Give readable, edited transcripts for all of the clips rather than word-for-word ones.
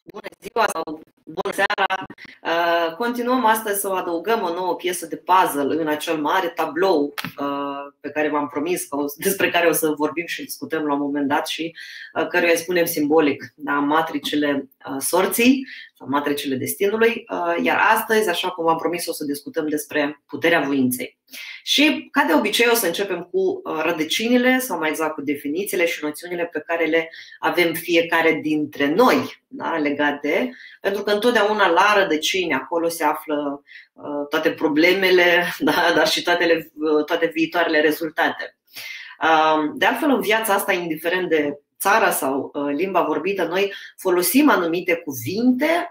Bună ziua sau bună seara! Continuăm astăzi să adăugăm o nouă piesă de puzzle în acel mare tablou pe care v-am promis, despre care o să vorbim și discutăm la un moment dat și căruia îi spunem simbolic, da, matricile sorții sau matricile destinului. Iar astăzi, așa cum v-am promis, o să discutăm despre puterea voinței. Și, ca de obicei, o să începem cu rădăcinile sau mai exact cu definițiile și noțiunile pe care le avem fiecare dintre noi, da, legate, pentru că întotdeauna la rădăcini acolo se află toate problemele, da, dar și toate viitoarele rezultate. De altfel, în viața asta, indiferent de țara sau limba vorbită, noi folosim anumite cuvinte,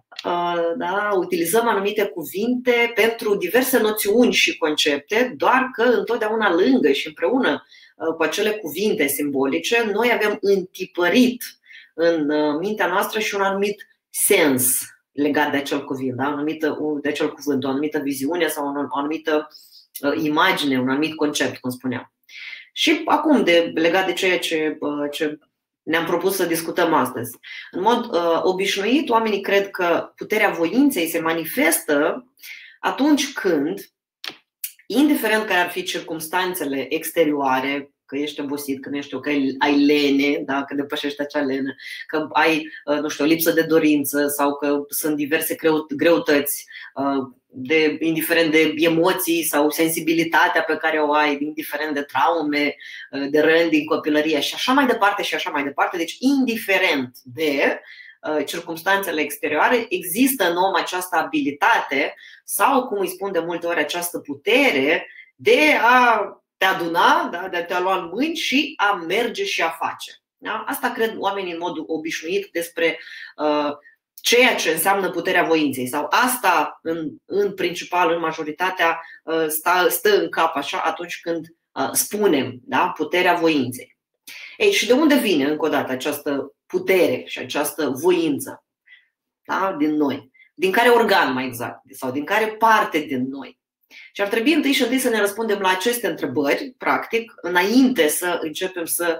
da, utilizăm anumite cuvinte pentru diverse noțiuni și concepte, doar că întotdeauna lângă și împreună cu acele cuvinte simbolice, noi avem întipărit în mintea noastră și un anumit sens legat de acel cuvânt, da? De acel cuvânt, o anumită viziune sau o anumită imagine, un anumit concept, cum spuneam. Și acum, legat de ceea ce ne-am propus să discutăm astăzi. În mod obișnuit, oamenii cred că puterea voinței se manifestă atunci când, indiferent care ar fi circumstanțele exterioare, că ești obosit, că nu știu, că ai lene, da, că depășești acea lenă, că ai, nu știu, o lipsă de dorință sau că sunt diverse greutăți, indiferent de emoții sau sensibilitatea pe care o ai, indiferent de traume, de răni din copilărie și așa mai departe și așa mai departe. Deci, indiferent de circumstanțele exterioare, există în om această abilitate sau, cum îi spun de multe ori, această putere de a te aduna, da, de a te lua în mâini și a merge și a face. Da? Asta cred oamenii în mod obișnuit despre ceea ce înseamnă puterea voinței. Sau asta, în principal, în majoritatea, stă în cap așa atunci când spunem, da, puterea voinței. Ei, și de unde vine, încă o dată, această putere și această voință, da, din noi? Din care organ, mai exact, sau din care parte din noi? Și ar trebui întâi și întâi să ne răspundem la aceste întrebări, practic, înainte să începem să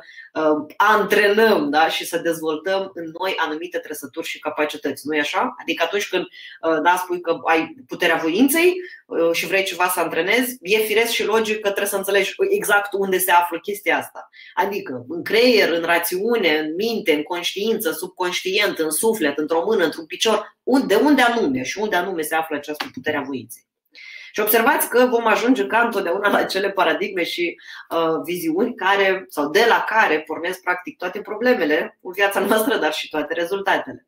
antrenăm, da, și să dezvoltăm în noi anumite trăsături și capacități. Nu-i așa? Adică atunci când spui că ai puterea voinței și vrei ceva să antrenezi, e firesc și logic că trebuie să înțelegi exact unde se află chestia asta. Adică în creier, în rațiune, în minte, în conștiință, subconștient, în suflet, într-o mână, într-un picior, de unde anume și unde anume se află această putere a voinței. Și observați că vom ajunge ca întotdeauna la acele paradigme și viziuni sau de la care pornesc practic toate problemele în viața noastră, dar și toate rezultatele.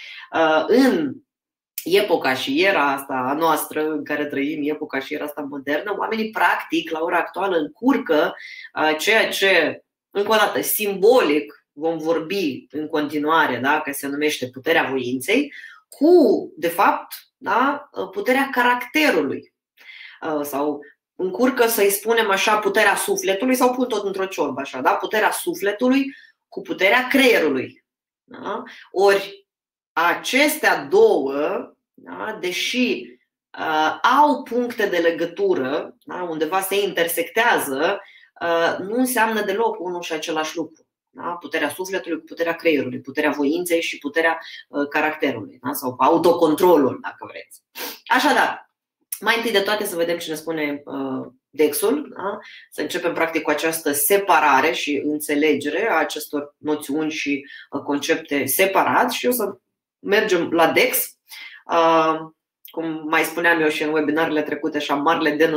În epoca și era asta a noastră în care trăim, epoca și era asta modernă, oamenii practic la ora actuală încurcă ceea ce, încă o dată, simbolic vom vorbi în continuare, da, că se numește puterea voinței, cu, de fapt, da, puterea caracterului. Sau încurcă să-i spunem așa puterea sufletului sau pun tot într-o ciorbă așa, da? Puterea sufletului cu puterea creierului, da? Ori acestea două, da, deși au puncte de legătură, da, undeva se intersectează, nu înseamnă deloc unul și același lucru, da? Puterea sufletului cu puterea creierului, puterea voinței și puterea caracterului, da? Sau autocontrolul, dacă vreți. Așadar, mai întâi de toate să vedem ce ne spune Dexul, da? Să începem practic cu această separare și înțelegere a acestor noțiuni și concepte separat și o să mergem la Dex, cum mai spuneam eu și în webinarele trecute, așa, marele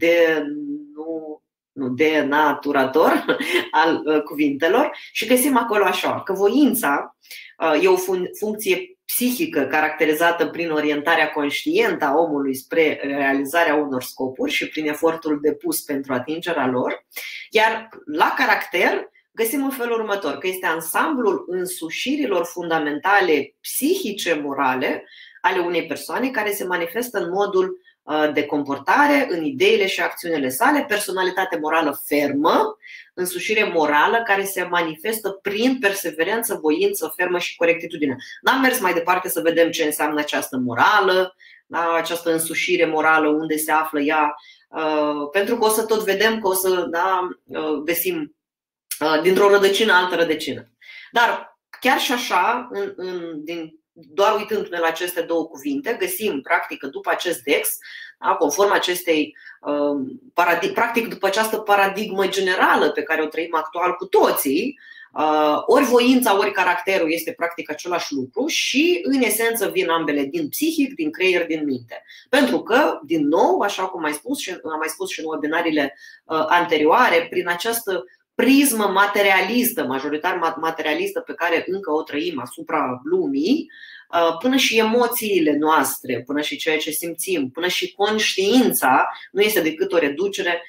denaturator al cuvintelor și găsim acolo așa, că voința e o funcție psihică caracterizată prin orientarea conștientă a omului spre realizarea unor scopuri și prin efortul depus pentru atingerea lor. Iar la caracter găsim în felul următor, că este ansamblul însușirilor fundamentale psihice morale ale unei persoane care se manifestă în modul de comportare, în ideile și acțiunile sale, personalitate morală fermă, însușire morală care se manifestă prin perseverență, voință fermă și corectitudine. N-am mers mai departe să vedem ce înseamnă această morală, da, această însușire morală, unde se află ea, pentru că o să tot vedem că o să găsim dintr-o rădăcină altă rădăcină. Dar chiar și așa, din doar uitându-ne la aceste două cuvinte, găsim practic că după acest DEX, da, conform acestei practic după această paradigmă generală pe care o trăim actual cu toții, ori voința, ori caracterul este practic același lucru și în esență vin ambele din psihic, din creier, din minte. Pentru că, din nou, așa cum am mai spus și în webinariile anterioare, prin această prismă materialistă, majoritar materialistă pe care încă o trăim asupra lumii, până și emoțiile noastre, până și ceea ce simțim, până și conștiința nu este decât o reducere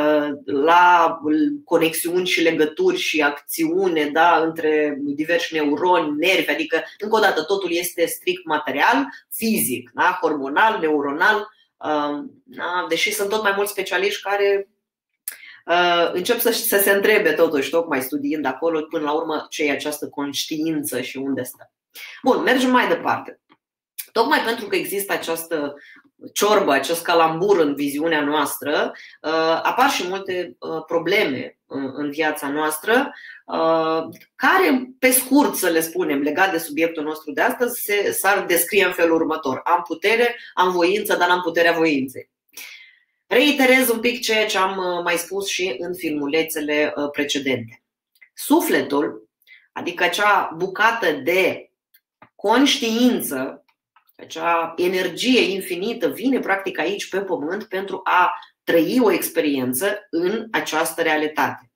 la conexiuni și legături și acțiune, da, între diversi neuroni, nervi, adică încă o dată totul este strict material, fizic, da, hormonal, neuronal, da, deși sunt tot mai mulți specialiști care încep să se întrebe totuși, tocmai studiind acolo, până la urmă ce e această conștiință și unde stă. Bun, mergem mai departe. Tocmai pentru că există această ciorbă, acest calambur în viziunea noastră, apar și multe probleme în viața noastră, care, pe scurt să le spunem, legat de subiectul nostru de astăzi, s-ar descrie în felul următor. Am putere, am voință, dar n-am puterea voinței. Reiterez un pic ceea ce am mai spus și în filmulețele precedente. Sufletul, adică acea bucată de conștiință, acea energie infinită, vine practic aici pe pământ pentru a trăi o experiență în această realitate.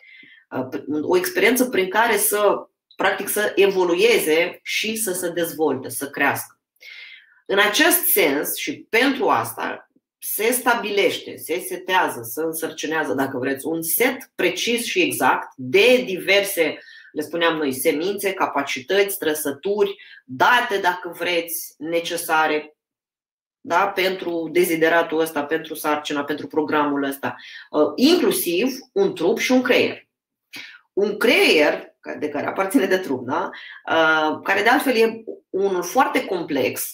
O experiență prin care practic să evolueze și să se dezvolte, să crească. În acest sens și pentru asta se stabilește, se setează, se însărcinează, dacă vreți, un set precis și exact de diverse, le spuneam noi, semințe, capacități, trăsături, date, dacă vreți, necesare, da, pentru dezideratul ăsta, pentru sarcina, pentru programul ăsta, inclusiv un trup și un creier. Un creier de care aparține de trup, da? Care de altfel e unul foarte complex,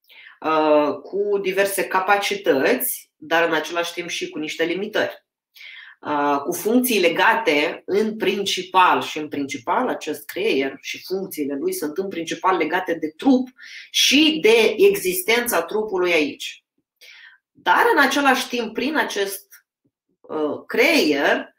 cu diverse capacități, dar în același timp și cu niște limitări, cu funcții legate în principal acest creier și funcțiile lui sunt în principal legate de trup și de existența trupului aici. Dar în același timp, prin acest creier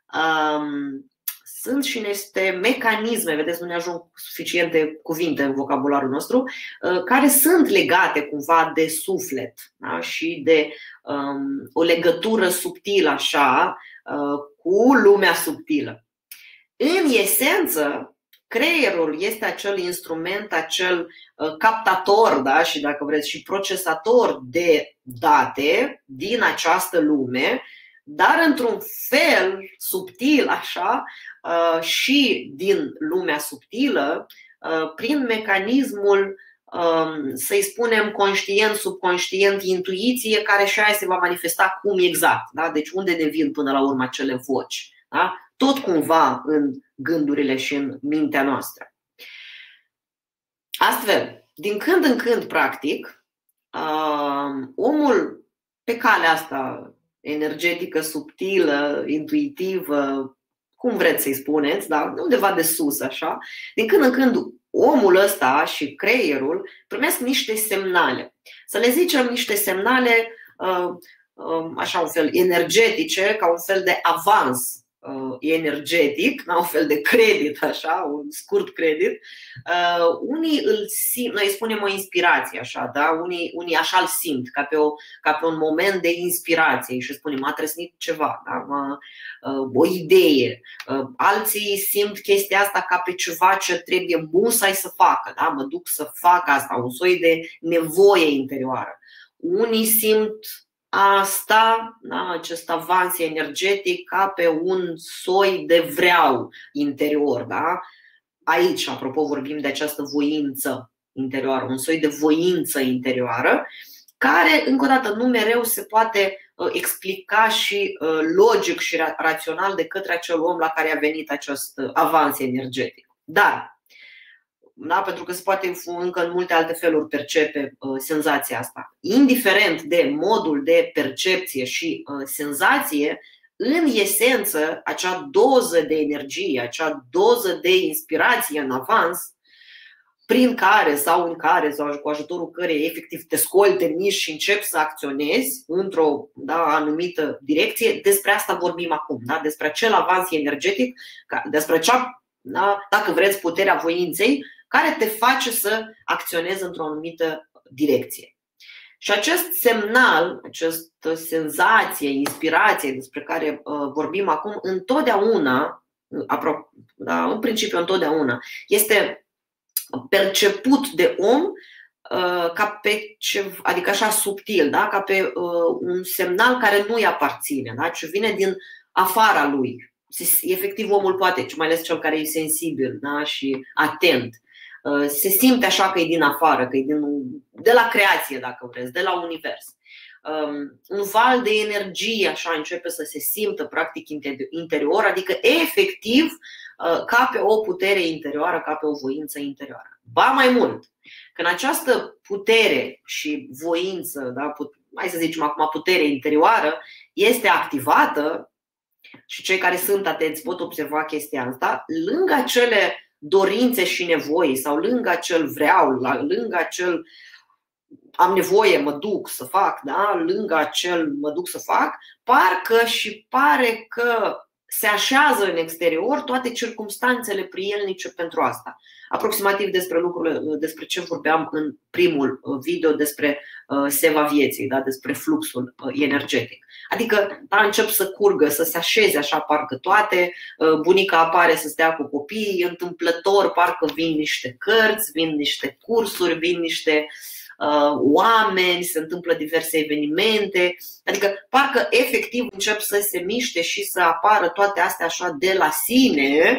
sunt și niște mecanisme, vedeți, nu ne ajung suficiente cuvinte în vocabularul nostru, care sunt legate cumva de suflet, da? Și de o legătură subtilă așa cu lumea subtilă. În esență, creierul este acel instrument, acel captator, da? Și dacă vreți și procesator de date din această lume, dar într-un fel subtil așa și din lumea subtilă, prin mecanismul, să-i spunem, conștient, subconștient, intuiție, care și aia se va manifesta cum exact, da? Deci unde ne vin până la urmă acele voci, da? Tot cumva în gândurile și în mintea noastră. Astfel, din când în când, practic, omul pe calea asta energetică, subtilă, intuitivă, cum vreți să-i spuneți, dar undeva de sus așa, din când în când omul ăsta și creierul primesc niște semnale. Să le zicem niște semnale așa un fel energetice, ca un fel de avans energetic, un fel de credit, așa, un scurt credit. Unii îl simt, noi spunem o inspirație, așa, da? Unii așa îl simt, ca pe un moment de inspirație și spunem, m-a trăsnit ceva, da? O idee. Alții simt chestia asta ca pe ceva ce trebuie musai să facă, da? Mă duc să fac asta, un soi de nevoie interioară. Unii simt asta, da, acest avans energetic ca pe un soi de vreau interior, da? Aici, apropo, vorbim de această voință interioară, un soi de voință interioară, care, încă o dată, nu mereu se poate explica și logic și rațional de către acel om la care a venit acest avans energetic. Dar, da, pentru că se poate încă în multe alte feluri percepe senzația asta. Indiferent de modul de percepție și senzație, în esență, acea doză de energie, acea doză de inspirație în avans prin care sau în care sau cu ajutorul căreia efectiv te scoli, te miști și începi să acționezi într-o anumită direcție. Despre asta vorbim acum, despre acel avans energetic, despre acea, dacă vreți, puterea voinței care te face să acționezi într-o anumită direcție. Și acest semnal, această senzație, inspirație despre care vorbim acum, întotdeauna, în principiu întotdeauna, este perceput de om ca pe adică așa subtil, ca pe un semnal care nu îi aparține, ce vine din afara lui. Efectiv, omul poate, mai ales cel care e sensibil și atent, se simte așa că e din afară, că e de la creație, dacă vreți, de la univers. Un val de energie așa începe să se simtă practic interior, adică efectiv ca pe o putere interioară, ca pe o voință interioară. Ba mai mult, când această putere și voință, hai să zicem acum putere interioară, este activată, și cei care sunt atenți pot observa chestia asta, lângă acele dorințe și nevoi sau lângă acel vreau, lângă acel am nevoie, mă duc să fac, lângă acel mă duc să fac, pare că se așează în exterior toate circumstanțele prielnice pentru asta. Aproximativ despre ce vorbeam în primul video, despre seva vieții, despre fluxul energetic. Adică încep să curgă, să se așeze așa parcă toate, bunica apare să stea cu copiii, întâmplător parcă vin niște cărți, vin niște cursuri, vin niște oameni, se întâmplă diverse evenimente, adică parcă efectiv încep să se miște și să apară toate astea așa de la sine,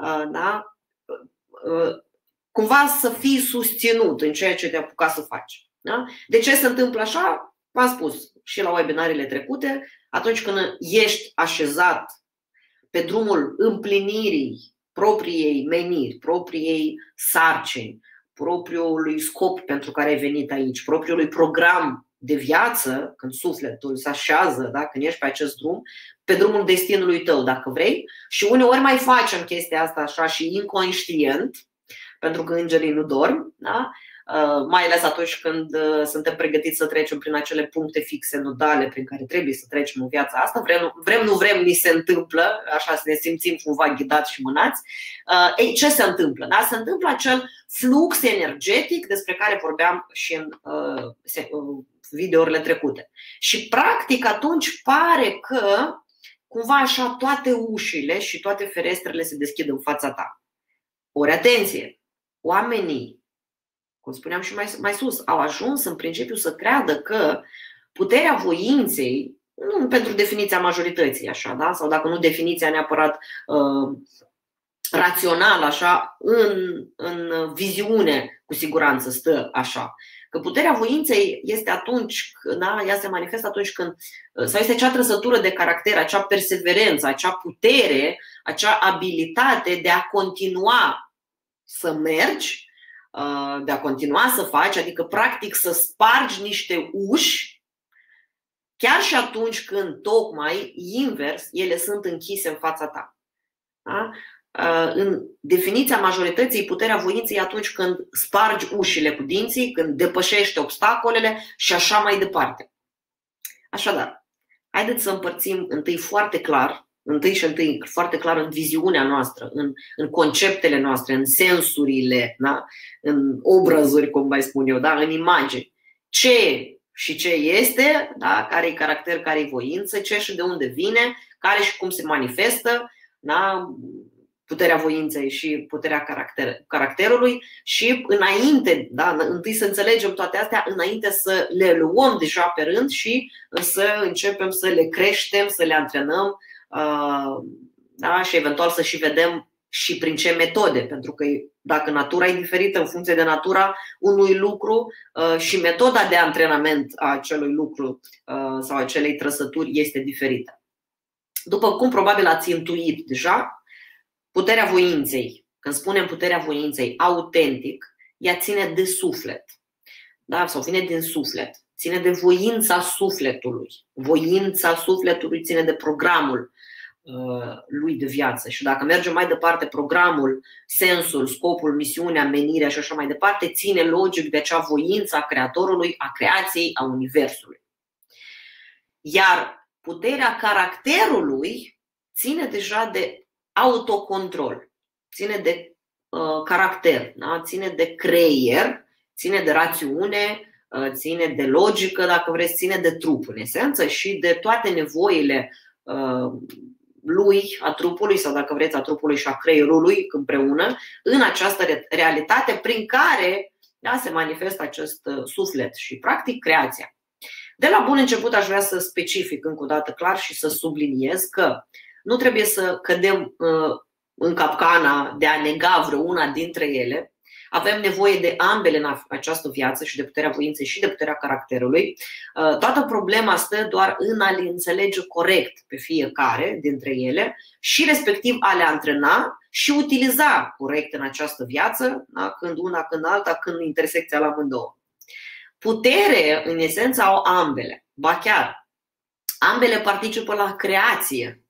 cumva să fii susținut în ceea ce te-ai apucat să faci. De ce se întâmplă așa? V-am spus și la webinariile trecute, atunci când ești așezat pe drumul împlinirii propriei meniri, propriei sarcini, propriului scop pentru care ai venit aici, propriului program de viață, când sufletul se așează, când ești pe acest drum, pe drumul destinului tău, dacă vrei. Și uneori mai facem chestia asta așa și inconștient, pentru că îngerii nu dorm, mai ales atunci când suntem pregătiți să trecem prin acele puncte fixe nodale prin care trebuie să trecem în viața asta. Vrem, nu vrem, ni se întâmplă, așa să ne simțim cumva ghidați și mânați. Ce se întâmplă? Se întâmplă acel flux energetic despre care vorbeam și în videourile trecute. Și practic atunci pare că cumva așa toate ușile și toate ferestrele se deschid în fața ta. Ori atenție, oamenii, cum spuneam și mai sus, au ajuns în principiu să creadă că puterea voinței, nu pentru definiția majorității, așa, sau dacă nu definiția neapărat rațională, așa, în viziune cu siguranță stă așa. Că puterea voinței este atunci, ea se manifestă atunci când, sau este acea trăsătură de caracter, acea perseverență, acea putere, acea abilitate de a continua să mergi, de a continua să faci, adică practic să spargi niște uși, chiar și atunci când tocmai invers ele sunt închise în fața ta. În definiția majorității, puterea voinței e atunci când spargi ușile cu dinții, când depășești obstacolele și așa mai departe. Așadar, haideți să împărțim întâi foarte clar în viziunea noastră, în conceptele noastre, în sensurile, în obrazuri, cum mai spun eu, în imagini. Ce și ce este, care e caracter, care e voință, ce și de unde vine, care și cum se manifestă, puterea voinței și puterea caracterului și înainte, întâi să înțelegem toate astea, înainte să le luăm deja pe rând și să începem să le creștem, să le antrenăm, și eventual să și vedem și prin ce metode, pentru că dacă natura e diferită în funcție de natura unui lucru și metoda de antrenament a acelui lucru sau acelei trăsături este diferită. După cum probabil ați intuit deja, puterea voinței, când spunem puterea voinței autentic, ea ține de suflet, sau vine din suflet, ține de voința sufletului. Voința sufletului ține de programul lui de viață. Și dacă mergem mai departe, programul, sensul, scopul, misiunea, menirea și așa mai departe, ține logic de acea voință a Creatorului, a creației, a Universului. Iar puterea caracterului ține deja de autocontrol, ține de caracter, da? Ține de creier, ține de rațiune, ține de logică, dacă vreți, ține de trup în esență și de toate nevoile lui, a trupului sau dacă vreți a trupului și a creierului împreună în această realitate prin care, da, se manifestă acest suflet și practic creația. De la bun început aș vrea să specific încă o dată clar și să subliniez că nu trebuie să cădem în capcana de a nega vreuna dintre ele. Avem nevoie de ambele în această viață, și de puterea voinței și de puterea caracterului. Toată problema stă doar în a le înțelege corect pe fiecare dintre ele și respectiv a le antrena și utiliza corect în această viață, da? Când una, când alta, când intersecția la amândouă. Putere, în esență, au ambele. Ba chiar, ambele participă la creație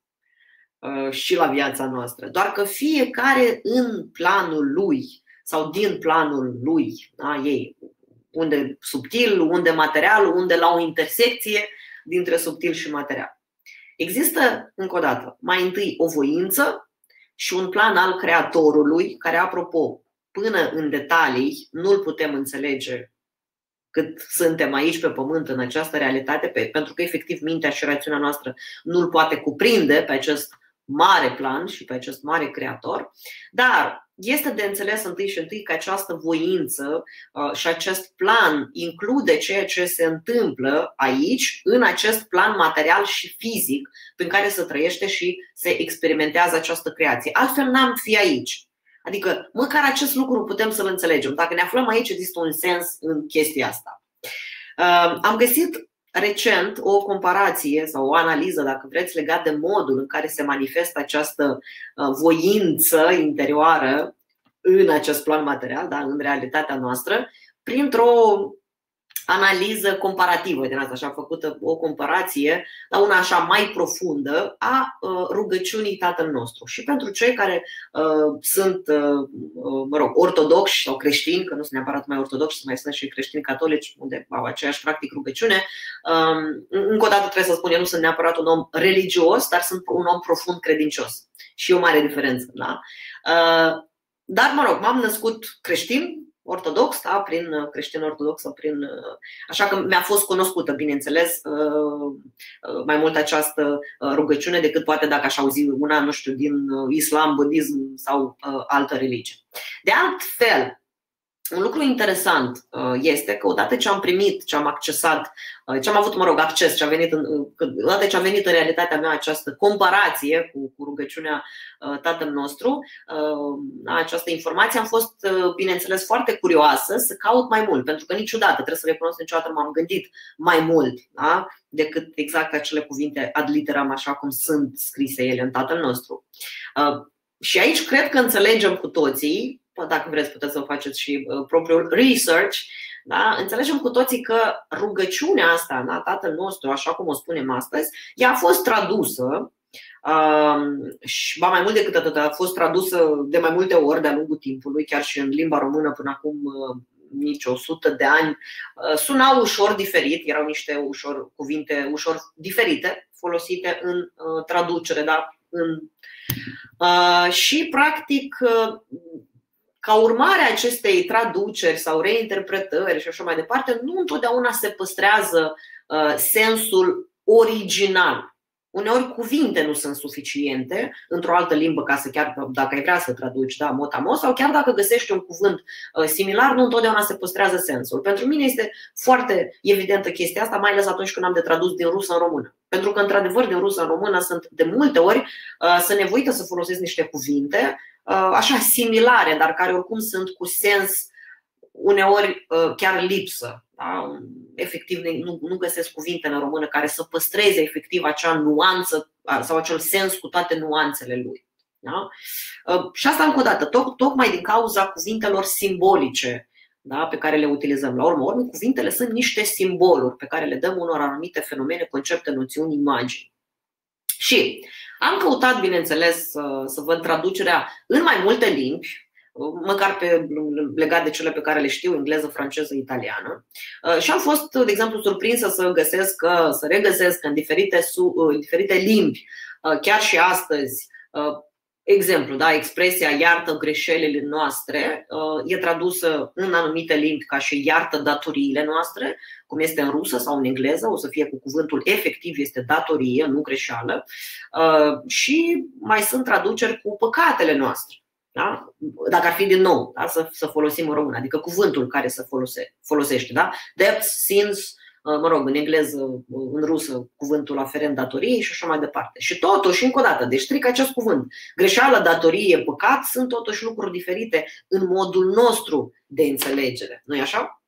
și la viața noastră. Doar că fiecare în planul lui sau din planul lui, da, ei, unde subtil, unde material, unde la o intersecție dintre subtil și material. Există, încă o dată, mai întâi o voință și un plan al Creatorului, care, apropo, până în detalii nu-l putem înțelege cât suntem aici pe pământ în această realitate, pentru că efectiv mintea și rațiunea noastră nu-l poate cuprinde pe acest mare plan și pe acest mare creator. Dar este de înțeles întâi și întâi că această voință și acest plan include ceea ce se întâmplă aici, în acest plan material și fizic prin care se trăiește și se experimentează această creație. Altfel n-am fi aici. Adică măcar acest lucru putem să-l înțelegem. Dacă ne aflăm aici, există un sens în chestia asta. Am găsit recent o comparație sau o analiză, dacă vreți, legat de modul în care se manifestă această voință interioară în acest plan material, da, în realitatea noastră, printr-o analiză comparativă din asta, așa, făcută o comparație la una așa mai profundă a rugăciunii Tatăl nostru. Și pentru cei care sunt, ortodoxi sau creștini, că nu sunt neapărat mai ortodoxi, mai sunt și creștini catolici, unde au aceeași practic rugăciune, încă o dată trebuie să spun, eu nu sunt neapărat un om religios, dar sunt un om profund credincios. Și e o mare diferență, da? Dar, m-am născut creștin, ortodox, da, prin creștin ortodox sau prin. Așa că mi-a fost cunoscută, bineînțeles, mai mult această rugăciune decât poate dacă aș auzi una, nu știu, din islam, budism sau altă religie. De altfel, un lucru interesant este că odată ce am primit, ce am accesat, ce am avut, acces, odată ce a venit în realitatea mea această comparație cu rugăciunea Tatăl nostru, această informație, am fost, bineînțeles, foarte curioasă să caut mai mult, pentru că niciodată, trebuie să recunosc, niciodată m-am gândit mai mult, da, decât exact acele cuvinte ad literam, așa cum sunt scrise ele în Tatăl nostru. Și aici cred că înțelegem cu toții, dacă vreți puteți să faceți și propriul research, da? Înțelegem cu toții că rugăciunea asta, da, Tatăl nostru, așa cum o spunem astăzi, ea a fost tradusă și ba mai mult decât atât, a fost tradusă de mai multe ori de-a lungul timpului, chiar și în limba română până acum nici 100 de ani. Sunau ușor diferit, erau niște cuvinte ușor diferite folosite în traducere, da? Și practic, ca urmare a acestei traduceri sau reinterpretări și așa mai departe, nu întotdeauna se păstrează sensul original. Uneori cuvinte nu sunt suficiente într-o altă limbă ca să, chiar dacă ai vrea să traduci, da, mot-a-mot, sau chiar dacă găsești un cuvânt similar, nu întotdeauna se păstrează sensul. Pentru mine este foarte evidentă chestia asta, mai ales atunci când am de tradus din rusă în română. Pentru că, într-adevăr, din rusă în română sunt de multe ori sunt nevoită să folosesc niște cuvinte așa similare, dar care oricum sunt cu sens uneori chiar lipsă. Da? Efectiv nu găsesc cuvinte în română care să păstreze efectiv acea nuanță sau acel sens cu toate nuanțele lui. Da? Și asta încă o dată, tocmai din cauza cuvintelor simbolice, da, pe care le utilizăm. La urmă, cuvintele sunt niște simboluri pe care le dăm unor anumite fenomene, concepte, noțiuni, imagini. Și Am căutat, bineînțeles, să văd traducerea în mai multe limbi, măcar legat de cele pe care le știu, engleză, franceză, italiană. Și am fost, de exemplu, surprinsă să regăsesc în diferite limbi, chiar și astăzi, exemplu, da, expresia iartă greșelile noastre e tradusă în anumite limbi ca și iartă datoriile noastre, cum este în rusă sau în engleză, o să fie cu cuvântul efectiv, este datorie, nu greșeală. Și mai sunt traduceri cu păcatele noastre. Da? Dacă ar fi din nou, da? să folosim în română, adică cuvântul care se folosește, da? Debts, sins, în engleză, în rusă, cuvântul aferent datoriei și așa mai departe. Și totuși, încă o dată, deci stric acest cuvânt. Greșeală, datorie, păcat sunt totuși lucruri diferite în modul nostru de înțelegere. Nu-i așa?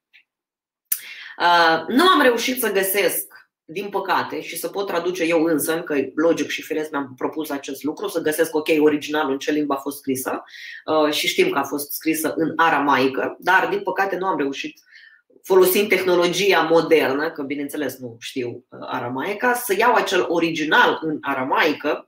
Nu am reușit să găsesc, din păcate, și să pot traduce eu însă, că logic și firesc mi-am propus acest lucru, să găsesc originalul în ce limbă a fost scrisă, și știm că a fost scrisă în aramaică, dar din păcate nu am reușit, folosind tehnologia modernă, că bineînțeles nu știu aramaica, să iau acel original în aramaică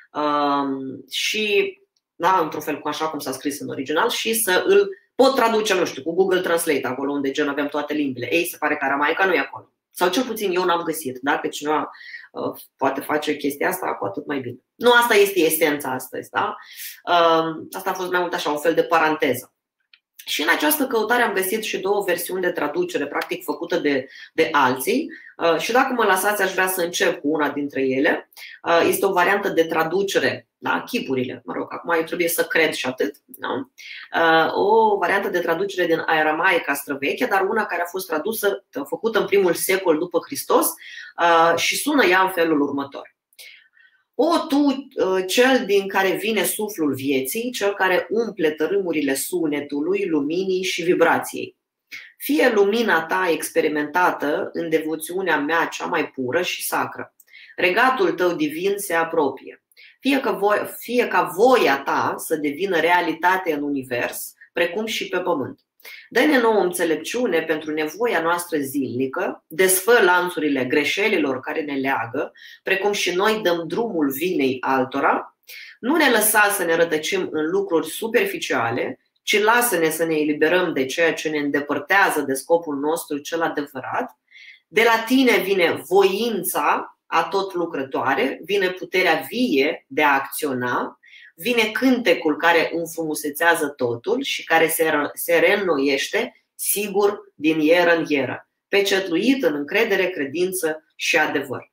și, da, într-un fel așa cum s-a scris în original, și să îl pot traduce, nu știu, cu Google Translate, acolo unde gen avem toate limbile. Ei, se pare că aramaica nu e acolo. Sau cel puțin eu n-am găsit. Dacă cineva poate face chestia asta, cu atât mai bine. Nu asta este esența astăzi, da? Asta a fost mai mult așa, un fel de paranteză. Și în această căutare am găsit și două versiuni de traducere, practic făcută de alții. Și dacă mă lăsați, aș vrea să încep cu una dintre ele. Este o variantă de traducere, da? Chipurile, mă rog, acum eu trebuie să cred și atât, da? O variantă de traducere din aramaica străveche, dar una care a fost tradusă, făcută în primul secol după Hristos, și sună ea în felul următor. O, tu, cel din care vine suflul vieții, cel care umple tărâmurile sunetului, luminii și vibrației. Fie lumina ta experimentată în devoțiunea mea cea mai pură și sacră. Regatul tău divin se apropie. Fie ca voia ta să devină realitate în univers, precum și pe pământ. Dă-ne nouă înțelepciune pentru nevoia noastră zilnică, desfă lanțurile greșelilor care ne leagă, precum și noi dăm drumul vinei altora. Nu ne lăsa să ne rătăcim în lucruri superficiale, ci lasă-ne să ne eliberăm de ceea ce ne îndepărtează de scopul nostru cel adevărat. De la tine vine voința a tot lucrătoare, vine puterea vie de a acționa, vine cântecul care înfrumusețează totul și care se reînnoiește sigur din ieră în ieră, pecetluit în încredere, credință și adevăr.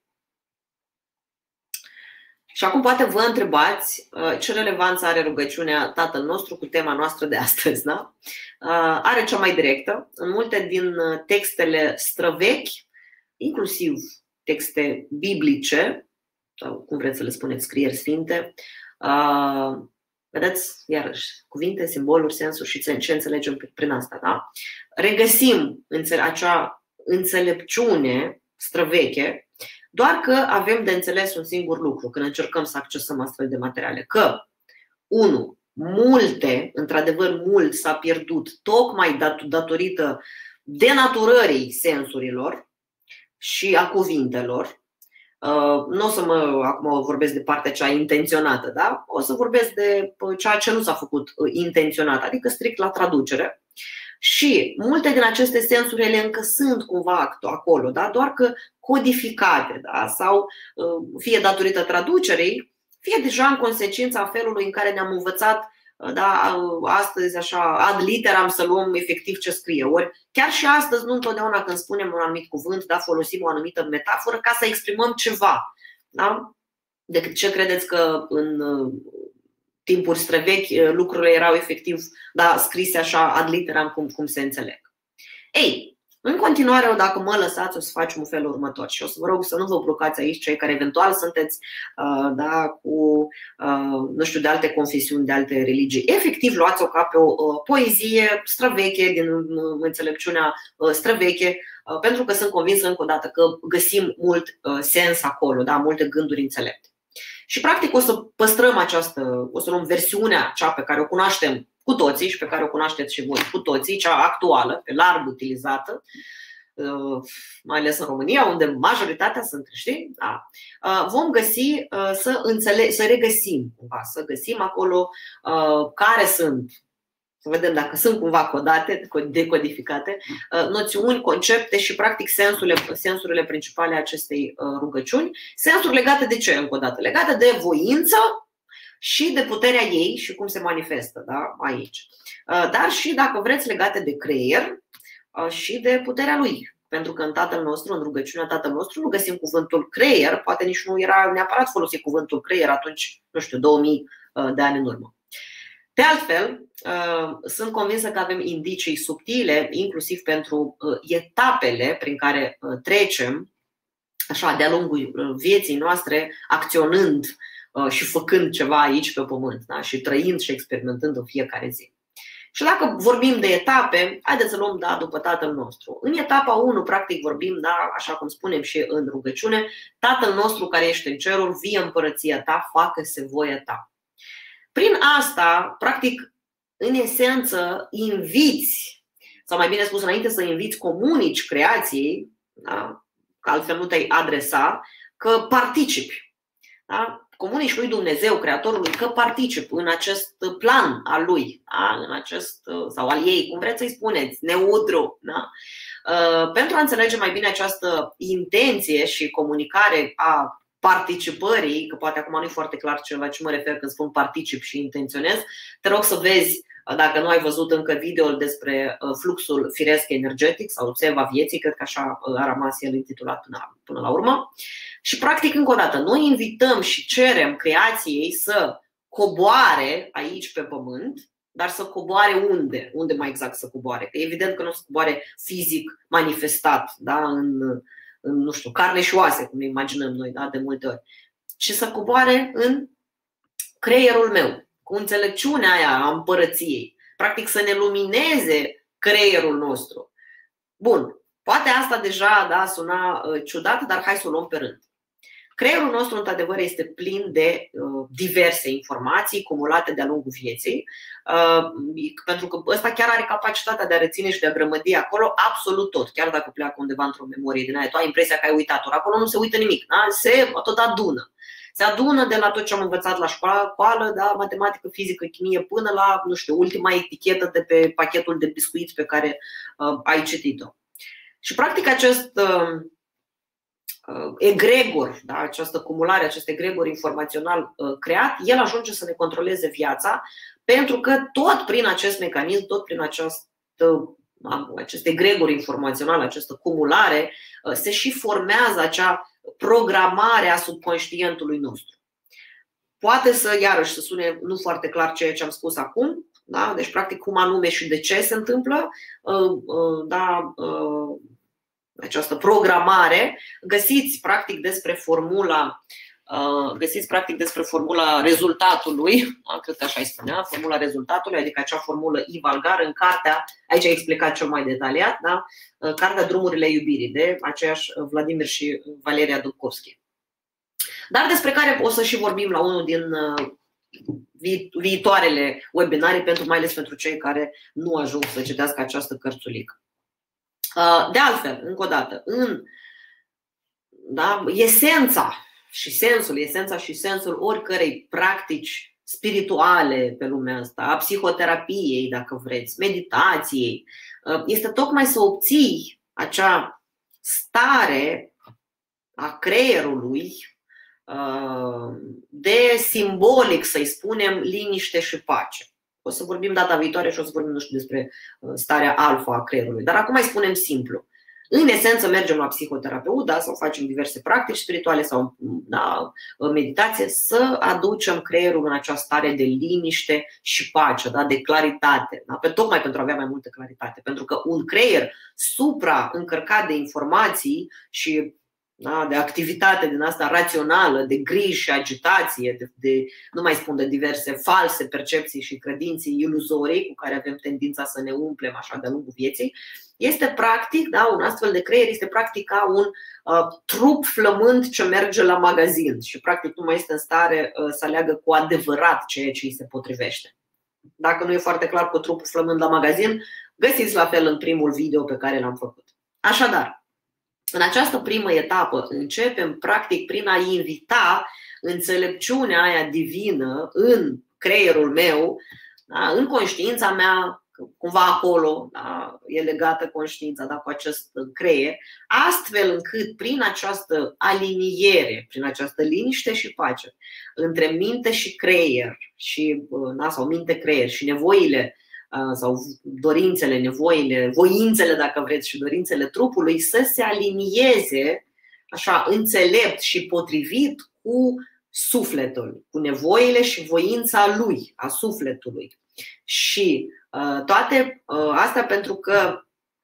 Și acum poate vă întrebați ce relevanță are rugăciunea Tatăl nostru cu tema noastră de astăzi, da? Are cea mai directă. În multe din textele străvechi, inclusiv texte biblice, sau cum vreți să le spuneți, scrieri sfinte, vedeți, iarăși, cuvinte, simboluri, sensuri și ce înțelegem prin asta, da? Regăsim acea înțelepciune străveche, doar că avem de înțeles un singur lucru când încercăm să accesăm astfel de materiale. Că, 1. Multe, într-adevăr mult s-a pierdut tocmai datorită denaturării sensurilor și a cuvintelor. Nu o să acum vorbesc de partea cea intenționată, da? O să vorbesc de ceea ce nu s-a făcut intenționat, adică strict la traducere. Și multe din aceste sensuri ele încă sunt cumva acolo, da? Doar că codificate, da? Sau fie datorită traducerii, fie deja în consecința felului în care ne-am învățat, da, astăzi așa ad literam să luăm efectiv ce scrie. Ori chiar și astăzi nu întotdeauna când spunem un anumit cuvânt, da, folosim o anumită metaforă ca să exprimăm ceva, da? Decât ce credeți că în timpuri străvechi lucrurile erau efectiv, da, scrise așa ad literam cum se înțeleg. Ei, în continuare, dacă mă lăsați, o să facem un fel următor și o să vă rog să nu vă blocați aici cei care eventual sunteți, da, cu, nu știu, de alte confesiuni, de alte religii. Efectiv, luați-o ca pe o poezie străveche, din înțelepciunea străveche, pentru că sunt convinsă încă o dată că găsim mult sens acolo, da, multe gânduri înțelepte. Și practic o să păstrăm o să luăm versiunea cea pe care o cunoaștem cu toții și pe care o cunoașteți și voi cu toții, cea actuală, pe larg utilizată, mai ales în România, unde majoritatea sunt creștini, da, vom găsi să regăsim cumva, să găsim acolo care sunt, să vedem dacă sunt cumva codate, decodificate, noțiuni, concepte și practic sensurile principale acestei rugăciuni. Sensuri legate de ce, încă o dată? Legate de voință și de puterea ei și cum se manifestă, da, aici. Dar și, dacă vreți, legate de creier și de puterea lui. Pentru că în Tatăl nostru, în rugăciunea Tatăl nostru, nu găsim cuvântul creier, poate nici nu era neapărat folosit cuvântul creier atunci, nu știu, 2000 de ani în urmă. De altfel, sunt convinsă că avem indicii subtile, inclusiv pentru etapele prin care trecem, așa, de-a lungul vieții noastre, acționând și făcând ceva aici pe pământ, da? Și trăind și experimentând în fiecare zi. Și dacă vorbim de etape, haideți să luăm, da, după Tatăl nostru. În etapa 1, practic vorbim, da, așa cum spunem și în rugăciune, Tatăl nostru care ești în cerul, vie împărăția ta, facă-se voia ta. Prin asta, practic, în esență, inviți, sau mai bine spus, înainte să inviți, comunici creației, da, că altfel nu te-ai adresa, că participi. Da? Comunici lui Dumnezeu, Creatorului, că particip în acest plan al lui, da? În acest, sau al ei, cum vreți să-i spuneți, neutru. Da? Pentru a înțelege mai bine această intenție și comunicare a participării, că poate acum nu e foarte clar la ce mă refer când spun particip și intenționez, te rog să vezi, dacă nu ai văzut încă videoul despre fluxul firesc energetic sau țeva vieții, cred că așa a rămas el intitulat până la urmă. Și practic, încă o dată, noi invităm și cerem creației să coboare aici pe pământ, dar să coboare unde? Unde mai exact să coboare? Că evident că nu se coboare fizic manifestat, da? în nu știu, carne și oase, cum ne imaginăm noi, da? De multe ori, ci să coboare în creierul meu, cu înțelepciunea aia a împărăției, practic să ne lumineze creierul nostru. Bun, poate asta deja, da, suna ciudat, dar hai să o luăm pe rând. Creierul nostru, într-adevăr, este plin de diverse informații cumulate de-a lungul vieții, pentru că ăsta chiar are capacitatea de a reține și de a grămădi acolo absolut tot. Chiar dacă pleacă undeva într-o memorie din aia, tu ai impresia că ai uitat-o. Acolo nu se uită nimic, da? Se tot adună. Se adună de la tot ce am învățat la școală, da? Matematică, fizică, chimie, până la, nu știu, ultima etichetă de pe pachetul de biscuiți pe care ai citit-o. Și practic acest egregor, da, această cumulare, acest egregor informațional creat, el ajunge să ne controleze viața, pentru că tot prin acest mecanism, tot prin acest egregor informațional, această cumulare, se și formează acea programare a subconștientului nostru. Poate să, iarăși, să sune nu foarte clar ceea ce am spus acum, da? Deci practic cum anume și de ce se întâmplă, da, această programare, găsiți practic despre formula rezultatului, cred că așa îi spunea, formula rezultatului, adică acea formulă Ivalgar în cartea, aici a explicat cel mai detaliat, da? Cartea Drumurile iubirii, de aceiași Vladimir și Valeria Dubkovski. Dar despre care o să și vorbim la unul din viitoarele webinarii, mai ales pentru cei care nu ajung să citească această cărțulică. De altfel, încă o dată, da, esența și sensul oricărei practici spirituale pe lumea asta, a psihoterapiei, dacă vreți, meditației, este tocmai să obții acea stare a creierului de simbolic, să-i spunem, liniște și pace. O să vorbim data viitoare și o să vorbim, nu știu, despre starea alfa a creierului. Dar acum mai spunem simplu. În esență mergem la psihoterapeut, da, sau facem diverse practici spirituale sau, da, meditație, să aducem creierul în această stare de liniște și pace, da, de claritate, da, tocmai pentru a avea mai multă claritate. Pentru că un creier supra-încărcat de informații și, da, de activitate din asta rațională, de griji și agitație, nu mai spun de diverse false percepții și credințe iluzorii cu care avem tendința să ne umplem așa de-a lungul vieții, este practic, da, un astfel de creier este practic ca un trup flămând ce merge la magazin și practic nu mai este în stare să aleagă cu adevărat ceea ce îi se potrivește. Dacă nu e foarte clar cu trupul flămând la magazin, găsiți la fel în primul video pe care l-am făcut. Așadar, în această primă etapă începem practic prin a invita înțelepciunea aia divină în creierul meu, da, în conștiința mea, cumva acolo, da, e legată conștiința, da, cu acest creier, astfel încât prin această aliniere, prin această liniște și pace între minte și creier și, da, sau minte-creier și nevoile sau dorințele, nevoile, voințele, dacă vreți, și dorințele trupului să se alinieze așa înțelept și potrivit cu sufletul, cu nevoile și voința lui, a sufletului. Și toate astea pentru că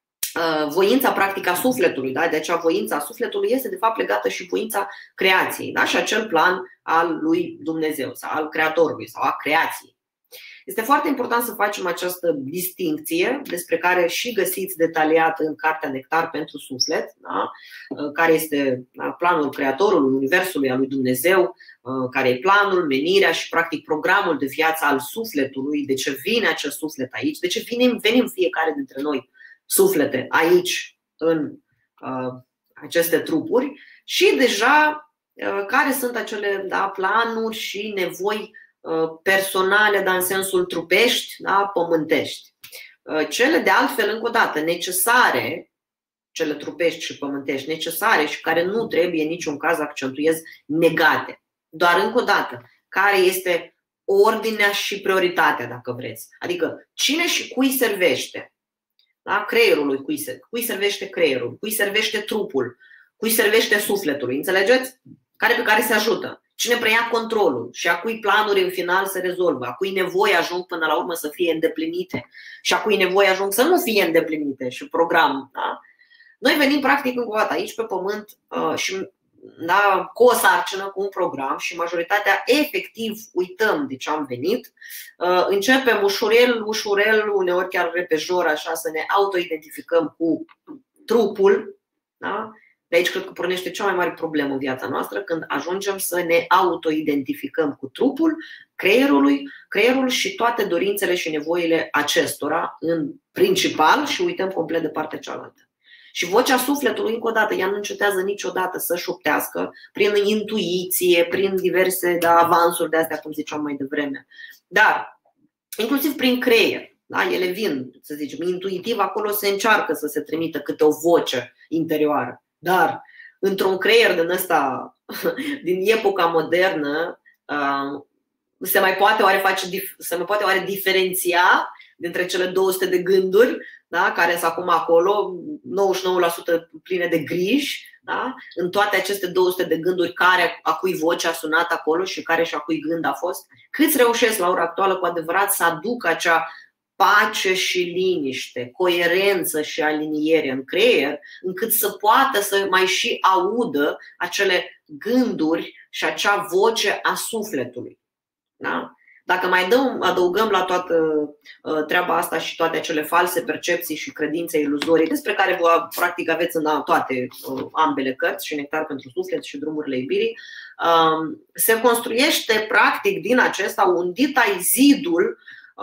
voința practică a sufletului, da? De aceea voința sufletului este de fapt legată și voința creației, da? Și acel plan al lui Dumnezeu sau al Creatorului sau a creației. Este foarte important să facem această distincție, despre care și găsiți detaliat în cartea Nectar pentru Suflet, da? Care este planul Creatorului, Universului, al lui Dumnezeu, care e planul, menirea și practic programul de viață al sufletului, de ce vine acest suflet aici, de ce venim fiecare dintre noi suflete aici în aceste trupuri și deja care sunt acele, da, planuri și nevoi personale, dar în sensul trupești, da, pământești. Cele de altfel, încă o dată, necesare, cele trupești și pământești, necesare și care nu trebuie în niciun caz, accentuez, negate. Doar încă o dată, care este ordinea și prioritatea, dacă vreți. Adică cine și cui servește, da? Creierului, cui servește creierul, cui servește trupul, cui servește sufletului, înțelegeți? Care pe care se ajută. Cine preia controlul și a cui planuri în final se rezolvă, a cui nevoi ajung până la urmă să fie îndeplinite și a cui nevoi ajung să nu fie îndeplinite și program. Da? Noi venim practic încă o dată aici pe pământ și, da, cu o sarcină, cu un program și majoritatea efectiv uităm de ce am venit. Începem ușurel, uneori chiar repejor, așa, să ne autoidentificăm cu trupul. Da? De aici cred că pornește cea mai mare problemă în viața noastră, când ajungem să ne autoidentificăm cu trupul, creierul și toate dorințele și nevoile acestora în principal și uităm complet de partea cealaltă. Și vocea sufletului, încă o dată, ea nu încetează niciodată să șoptească prin intuiție, prin diverse, da, avansuri de astea, cum ziceam mai devreme. Dar inclusiv prin creier. Da, ele vin, să zicem, intuitiv, acolo se încearcă să se trimită câte o voce interioară. Dar într-un creier din ăsta, din epoca modernă, se mai poate oare diferenția dintre cele 200 de gânduri, da, care sunt acum acolo, 99% pline de griji, da? În toate aceste 200 de gânduri, a cui voce a sunat acolo și care și a cui gând a fost? Câți reușesc la ora actuală cu adevărat să aducă acea pace și liniște, coerență și aliniere în creier, încât să poată să mai și audă acele gânduri și acea voce a sufletului. Da? Dacă mai adăugăm la toată treaba asta și toate acele false percepții și credințe iluzorii, despre care vă practic aveți în toate ambele cărți, și Nectar pentru Suflet și Drumurile Iubirii, se construiește practic din acesta un ditai zidul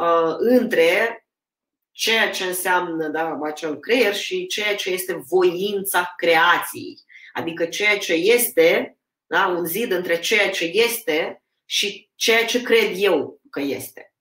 între ceea ce înseamnă, da, acel creier și ceea ce este voința creației. Adică ceea ce este, da, un zid între ceea ce este și ceea ce cred eu că este.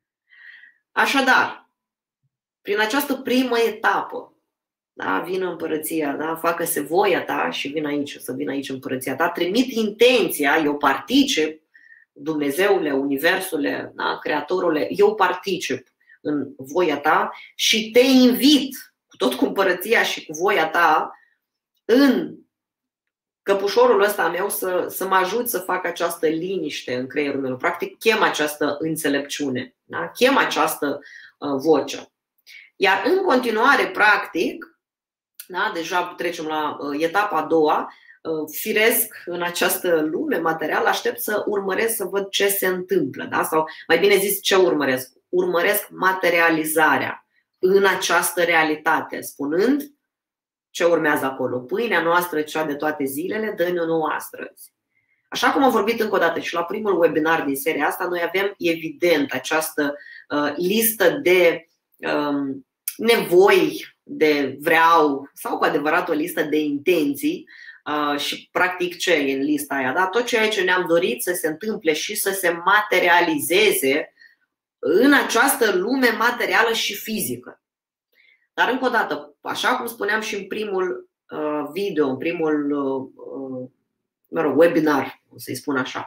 Așadar, prin această primă etapă, da, vină împărăția, da, facă-se voia ta și vin aici împărăția ta, trimit intenția, eu particip, Dumnezeule, Universule, da, Creatorule, eu particip în voia ta și te invit, tot cu împărăția și cu voia ta, în căpușorul ăsta meu să mă ajut să fac această liniște în creierul meu. Practic chem această înțelepciune, da? Chem această voce. Iar în continuare, practic, da, deja trecem la etapa a doua, firesc în această lume materială, aștept să urmăresc să văd ce se întâmplă, da? Sau mai bine zis, ce urmăresc? Urmăresc materializarea în această realitate, spunând ce urmează acolo. Pâinea noastră, cea de toate zilele, dă-ne-o nouă astăzi. Așa cum am vorbit încă o dată și la primul webinar din seria asta, noi avem evident această listă de nevoi de vreau sau cu adevărat o listă de intenții și practic ce e în lista aia, da? Tot ceea ce ne-am dorit să se întâmple și să se materializeze în această lume materială și fizică. Dar încă o dată, așa cum spuneam și în primul video, în primul webinar, o să-i spun așa,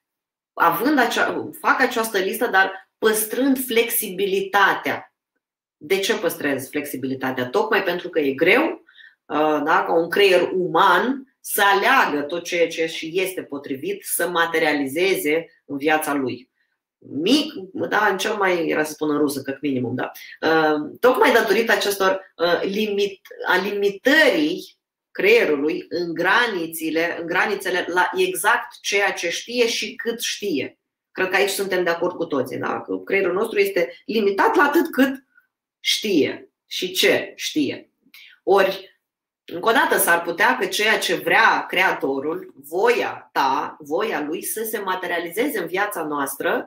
fac această listă, dar păstrând flexibilitatea. De ce păstrez flexibilitatea? Tocmai pentru că e greu, da, ca un creier uman să aleagă tot ceea ce și este potrivit să materializeze în viața lui. Mic, da, în cel mai, era să spun în rusă, că minimum, da. Tocmai datorită acestor limitării creierului în granițele la exact ceea ce știe și cât știe. Cred că aici suntem de acord cu toții, da? Că creierul nostru este limitat la atât cât știe și ce știe. Ori, încă o dată, s-ar putea că ceea ce vrea Creatorul, voia lui, să se materializeze în viața noastră,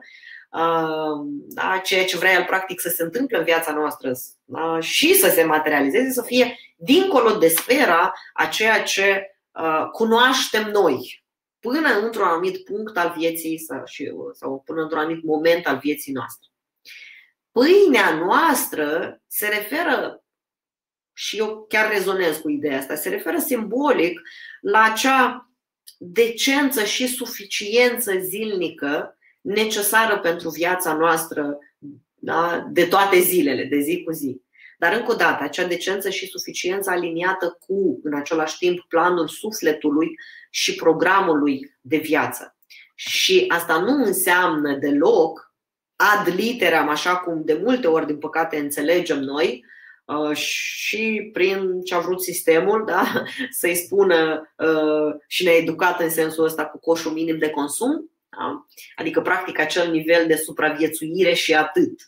da, ceea ce vrea el practic să se întâmple în viața noastră, da, și să se materializeze, să fie dincolo de sfera a ceea ce cunoaștem noi, până într-un anumit punct al vieții sau până într-un anumit moment al vieții noastre. Pâinea noastră se referă, și eu chiar rezonez cu ideea asta, se referă simbolic la acea decență și suficiență zilnică necesară pentru viața noastră, da, de toate zilele, de zi cu zi. Dar încă o dată, acea decență și suficiență aliniată cu, în același timp, planul sufletului și programului de viață. Și asta nu înseamnă deloc ad literam, așa cum de multe ori, din păcate, înțelegem noi, și prin ce a vrut sistemul, da, să-i spună și ne-a educat în sensul ăsta cu coșul minim de consum, da? Adică practic acel nivel de supraviețuire și atât.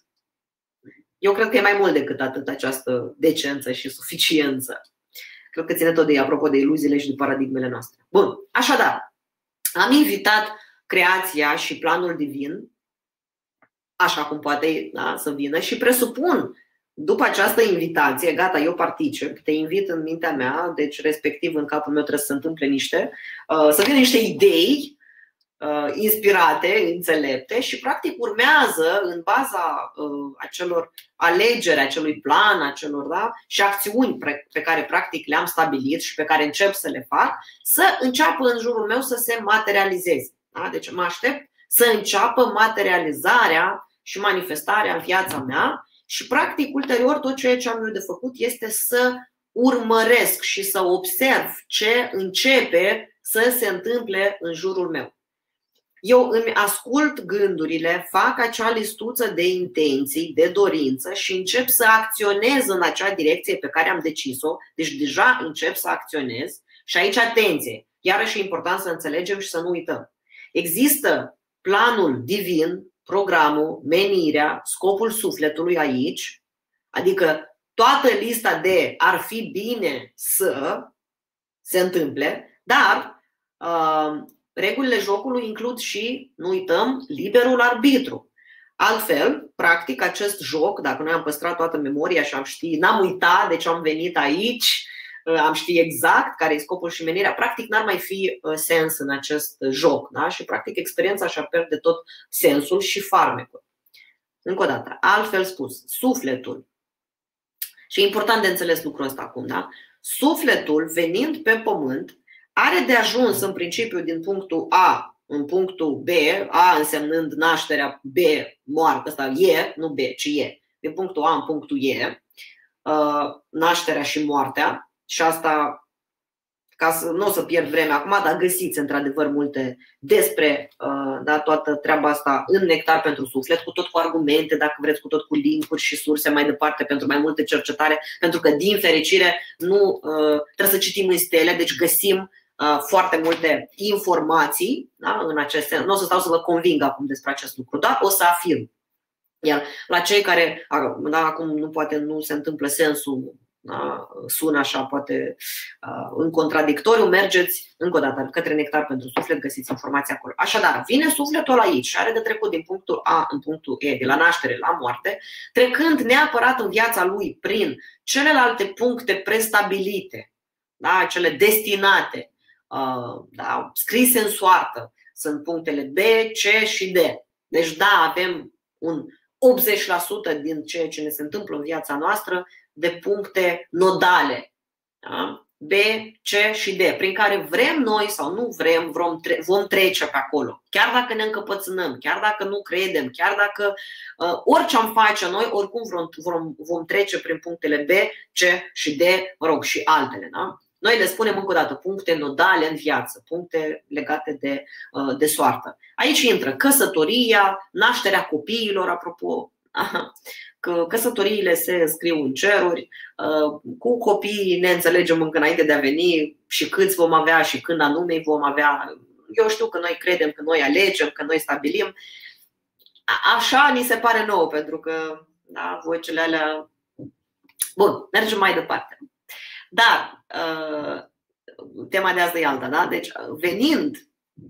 Eu cred că e mai mult decât atât această decență și suficiență. Cred că ține tot de, apropo de iluziile și de paradigmele noastre. Bun, așadar, am invitat creația și planul divin, așa cum poate, da, să vină, și presupun, după această invitație, gata, eu particip, te invit în mintea mea, deci respectiv în capul meu trebuie să se întâmple să vină niște idei inspirate, înțelepte și practic urmează în baza acelor alegeri, acelui plan, acelor, da, și acțiuni pe care practic le-am stabilit și pe care încep să le fac, să înceapă în jurul meu să se materializeze. Da? Deci mă aștept să înceapă materializarea și manifestarea în viața mea și practic ulterior tot ceea ce am eu de făcut este să urmăresc și să observ ce începe să se întâmple în jurul meu. Eu îmi ascult gândurile, fac acea listuță de intenții, de dorință și încep să acționez în acea direcție pe care am decis-o. Deci deja încep să acționez. Și aici atenție, iarăși e important să înțelegem și să nu uităm. Există planul divin, programul, menirea, scopul sufletului aici, adică toată lista de ar fi bine să se întâmple, dar regulile jocului includ și, nu uităm, liberul arbitru. Altfel, practic, acest joc, dacă noi am păstrat toată memoria și am ști, n-am uitat de ce am venit aici, am ști exact care e scopul și menirea, practic n-ar mai fi sens în acest joc, da? Și practic experiența și-ar pierde tot sensul și farmecul. Încă o dată, altfel spus, sufletul. Și e important de înțeles lucrul ăsta acum, da? Sufletul, venind pe pământ, are de ajuns în principiu din punctul A în punctul B, A însemnând nașterea, B moarte, asta E, nu B, ci E. Din punctul A în punctul E, nașterea și moartea. Și asta, ca să nu o să pierd vremea acum, dar găsiți într-adevăr multe despre, da, toată treaba asta în Nectar pentru Suflet, cu tot cu argumente, dacă vreți, cu tot cu link-uri și surse mai departe pentru mai multe cercetare, pentru că din fericire nu trebuie să citim în stele, deci găsim foarte multe informații, da, în acest sens. Nu o să stau să vă conving acum despre acest lucru, dar o să afirm. Iar la cei care, da, acum nu se întâmplă sensul da? Sună așa poate în contradictoriu, mergeți încă o dată către Nectar pentru Suflet, găsiți informația acolo. Așadar, vine sufletul aici și are de trecut din punctul A în punctul E, de la naștere la moarte, trecând neapărat în viața lui prin celelalte puncte prestabilite, da? Cele destinate, da? Scrise în soartă, sunt punctele B, C și D. Deci da, avem un 80% din ceea ce ne se întâmplă în viața noastră de puncte nodale, da? B, C și D, prin care vrem noi sau nu vrem, vom trece pe acolo. Chiar dacă ne încăpățânăm, chiar dacă nu credem, chiar dacă orice am face noi, oricum vom trece prin punctele B, C și D, și altele. Da? Noi le spunem încă o dată puncte nodale în viață, puncte legate de soartă. Aici intră căsătoria, nașterea copiilor, apropo, că căsătoriile se scriu în ceruri, cu copiii ne înțelegem încă înainte de a veni și câți vom avea și când anume vom avea. Eu știu că noi credem, că noi alegem, că noi stabilim. Așa ni se pare nouă, pentru că da, vocile alea. Bun, mergem mai departe. Dar tema de azi e alta, da? Deci venind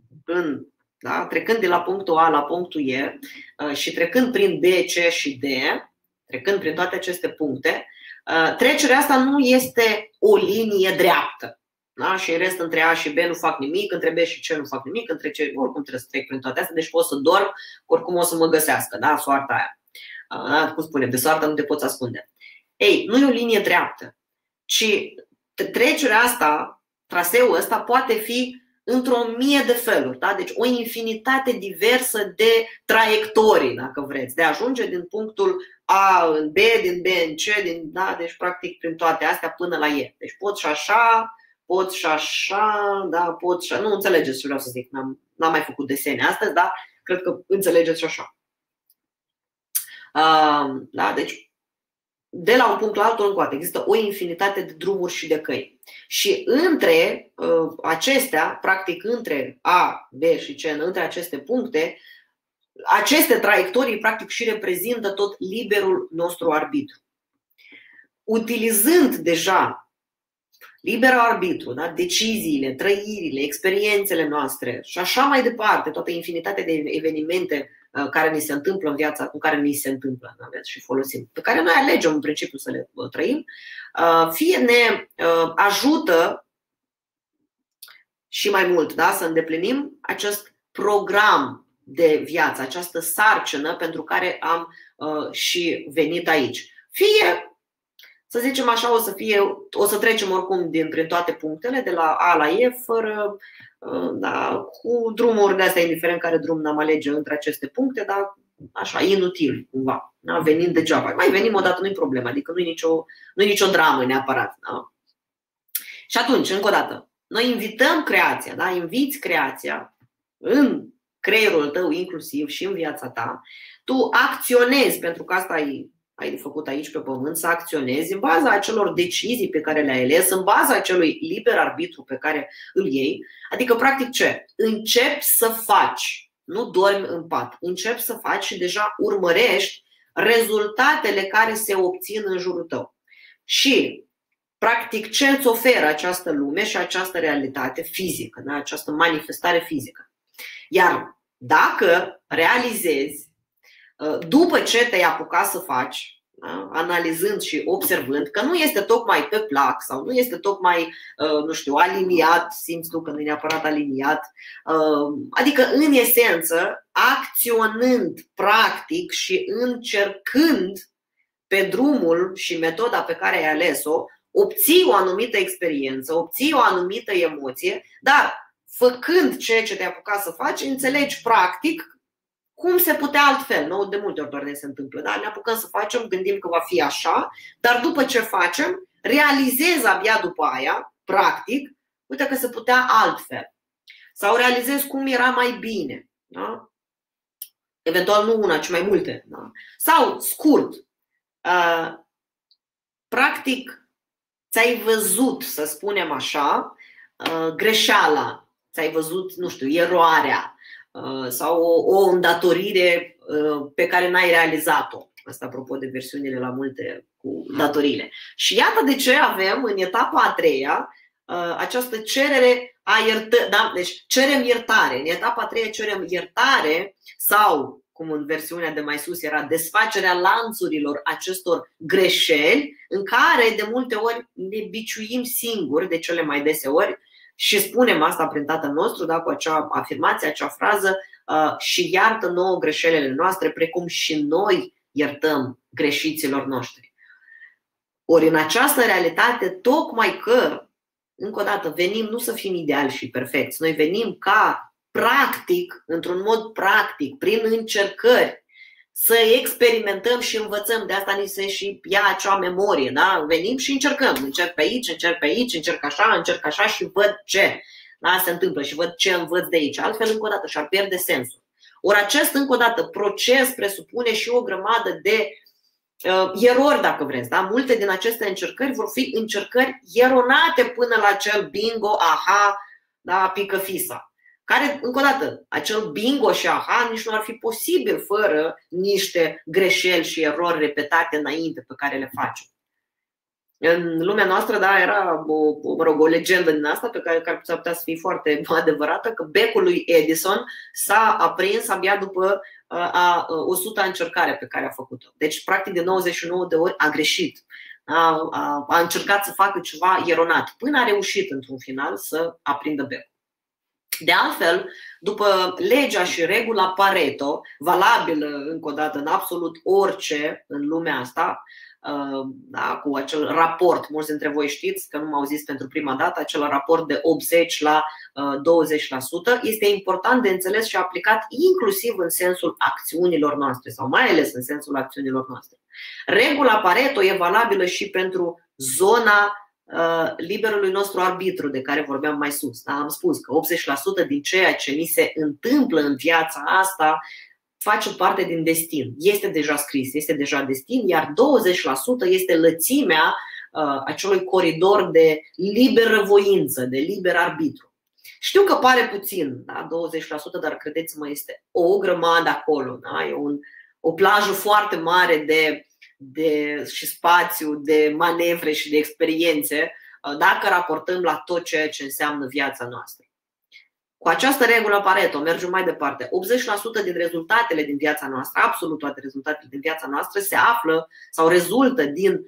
da, trecând de la punctul A la punctul E și trecând prin B, C și D, trecând prin toate aceste puncte, trecerea asta nu este o linie dreaptă, da? Și în rest între A și B nu fac nimic, între B și C nu fac nimic, între C oricum trebuie să trec prin toate astea, deci pot să dorm, oricum o să mă găsească, da? Soarta aia, da? Cum spunem, de soartă nu te poți ascunde. Ei, nu e o linie dreaptă, ci trecerea asta, traseul ăsta poate fi într-o mie de feluri, da? Deci o infinitate diversă de traiectorii, dacă vreți, de a ajunge din punctul A în B, din B în C, da? Deci practic prin toate astea până la E. Deci pot și așa, da? Pot și așa. Nu înțelegeți ce vreau să zic, n-am mai făcut desene astăzi, dar cred că înțelegeți și așa. Da? Deci de la un punct la altul încoate există o infinitate de drumuri și de căi. Și între acestea, practic între A, B și C, între aceste puncte, aceste traiectorii practic și reprezintă tot liberul nostru arbitru. Utilizând deja liberul arbitru, da? Deciziile, trăirile, experiențele noastre și așa mai departe, toată infinitatea de evenimente care ni se întâmplă în viața, cu care ni se întâmplă în viață și folosim, pe care noi alegem în principiu să le trăim, fie ne ajută și mai mult, da, să îndeplinim acest program de viață, această sarcină pentru care am și venit aici. Fie, să zicem așa, o să trecem oricum prin toate punctele, de la A la E, fără, da, cu drumuri de astea, indiferent care drum n-am alege între aceste puncte, dar așa, inutil cumva, da? Venind degeaba. Mai venim o dată, nu-i problemă, adică nu-i nicio dramă neapărat, da? Și atunci, încă o dată, noi invităm creația, da? Inviți creația în creierul tău inclusiv și în viața ta. Tu acționezi, pentru că asta ai de făcut aici pe pământ, să acționezi în baza acelor decizii pe care le-ai ales, în baza acelui liber arbitru pe care îl iei. Adică, practic, ce? Începi să faci, nu dormi în pat. Începi să faci și deja urmărești rezultatele care se obțin în jurul tău. Și, practic, ce îți oferă această lume și această realitate fizică, da? Această manifestare fizică. Iar dacă realizezi, după ce te-ai apucat să faci, da? Analizând și observând că nu este tocmai pe plac sau nu este tocmai, nu știu, aliniat, simți tu că nu e neapărat aliniat, adică în esență acționând practic și încercând pe drumul și metoda pe care ai ales-o, obții o anumită experiență, obții o anumită emoție, dar făcând ceea ce te-ai apucat să faci, înțelegi practic cum se putea altfel. Nu? De multe ori doar ne se întâmplă, da? Ne apucăm să facem, gândim că va fi așa, dar după ce facem, realizezi abia după aia, practic, uite că se putea altfel. Sau realizezi cum era mai bine, da? Eventual nu una, ci mai multe, da? Sau, scurt, practic ți-ai văzut, să spunem așa, greșeala, ți-ai văzut, nu știu, eroarea sau o îndatorire pe care n-ai realizat-o. Asta apropo de versiunile la multe cu datoriile. Și iată de ce avem în etapa a treia această cerere a iertării. Da? Deci cerem iertare. În etapa a treia cerem iertare sau, cum în versiunea de mai sus era, desfacerea lanțurilor acestor greșeli în care de multe ori ne biciuim singuri, de cele mai dese ori, și spunem asta prin Tatăl nostru, da, cu acea afirmație, acea frază, și iartă nouă greșelile noastre, precum și noi iertăm greșiților noștri. Ori în această realitate, tocmai că, încă o dată, venim nu să fim ideali și perfecți, noi venim ca practic, într-un mod practic, prin încercări, să experimentăm și învățăm. De asta ni se și ia acea memorie, da? Venim și încercăm. Încerc pe aici, încerc așa și văd ce, da, se întâmplă și văd ce învăț de aici. Altfel, încă o dată, și-ar pierde sensul. Ori acest, încă o dată, proces presupune și o grămadă de erori, dacă vreți. Da? Multe din aceste încercări vor fi încercări eronate până la acel bingo, aha, da, pică fisa. Care, încă o dată, acel bingo și aha nici nu ar fi posibil fără niște greșeli și erori repetate înainte pe care le facem. În lumea noastră, da, era o legendă din asta pe care ar putea să fie foarte adevărată, că becul lui Edison s-a aprins abia după 100-a încercare pe care a făcut-o. Deci, practic, de 99 de ori a greșit. A încercat să facă ceva eronat, până a reușit într-un final să aprindă becul. De altfel, după legea și regula Pareto, valabilă încă o dată în absolut orice în lumea asta, da, cu acel raport, mulți dintre voi știți că nu m-au zis pentru prima dată, acel raport de 80 la 20%, este important de înțeles și aplicat inclusiv în sensul acțiunilor noastre sau mai ales în sensul acțiunilor noastre. Regula Pareto e valabilă și pentru zona liberului nostru arbitru de care vorbeam mai sus. Da? Am spus că 80% din ceea ce ni se întâmplă în viața asta face parte din destin. Este deja scris, este deja destin, iar 20% este lățimea acelui coridor de liberă voință, de liber arbitru. Știu că pare puțin, da? 20%, dar credeți-mă, este o grămadă acolo. Da? E o plajă foarte mare și spațiu de manevre și de experiențe dacă raportăm la tot ceea ce înseamnă viața noastră. Cu această regulă Pareto mergem mai departe. 80% din rezultatele din viața noastră, absolut toate rezultatele din viața noastră se află sau rezultă din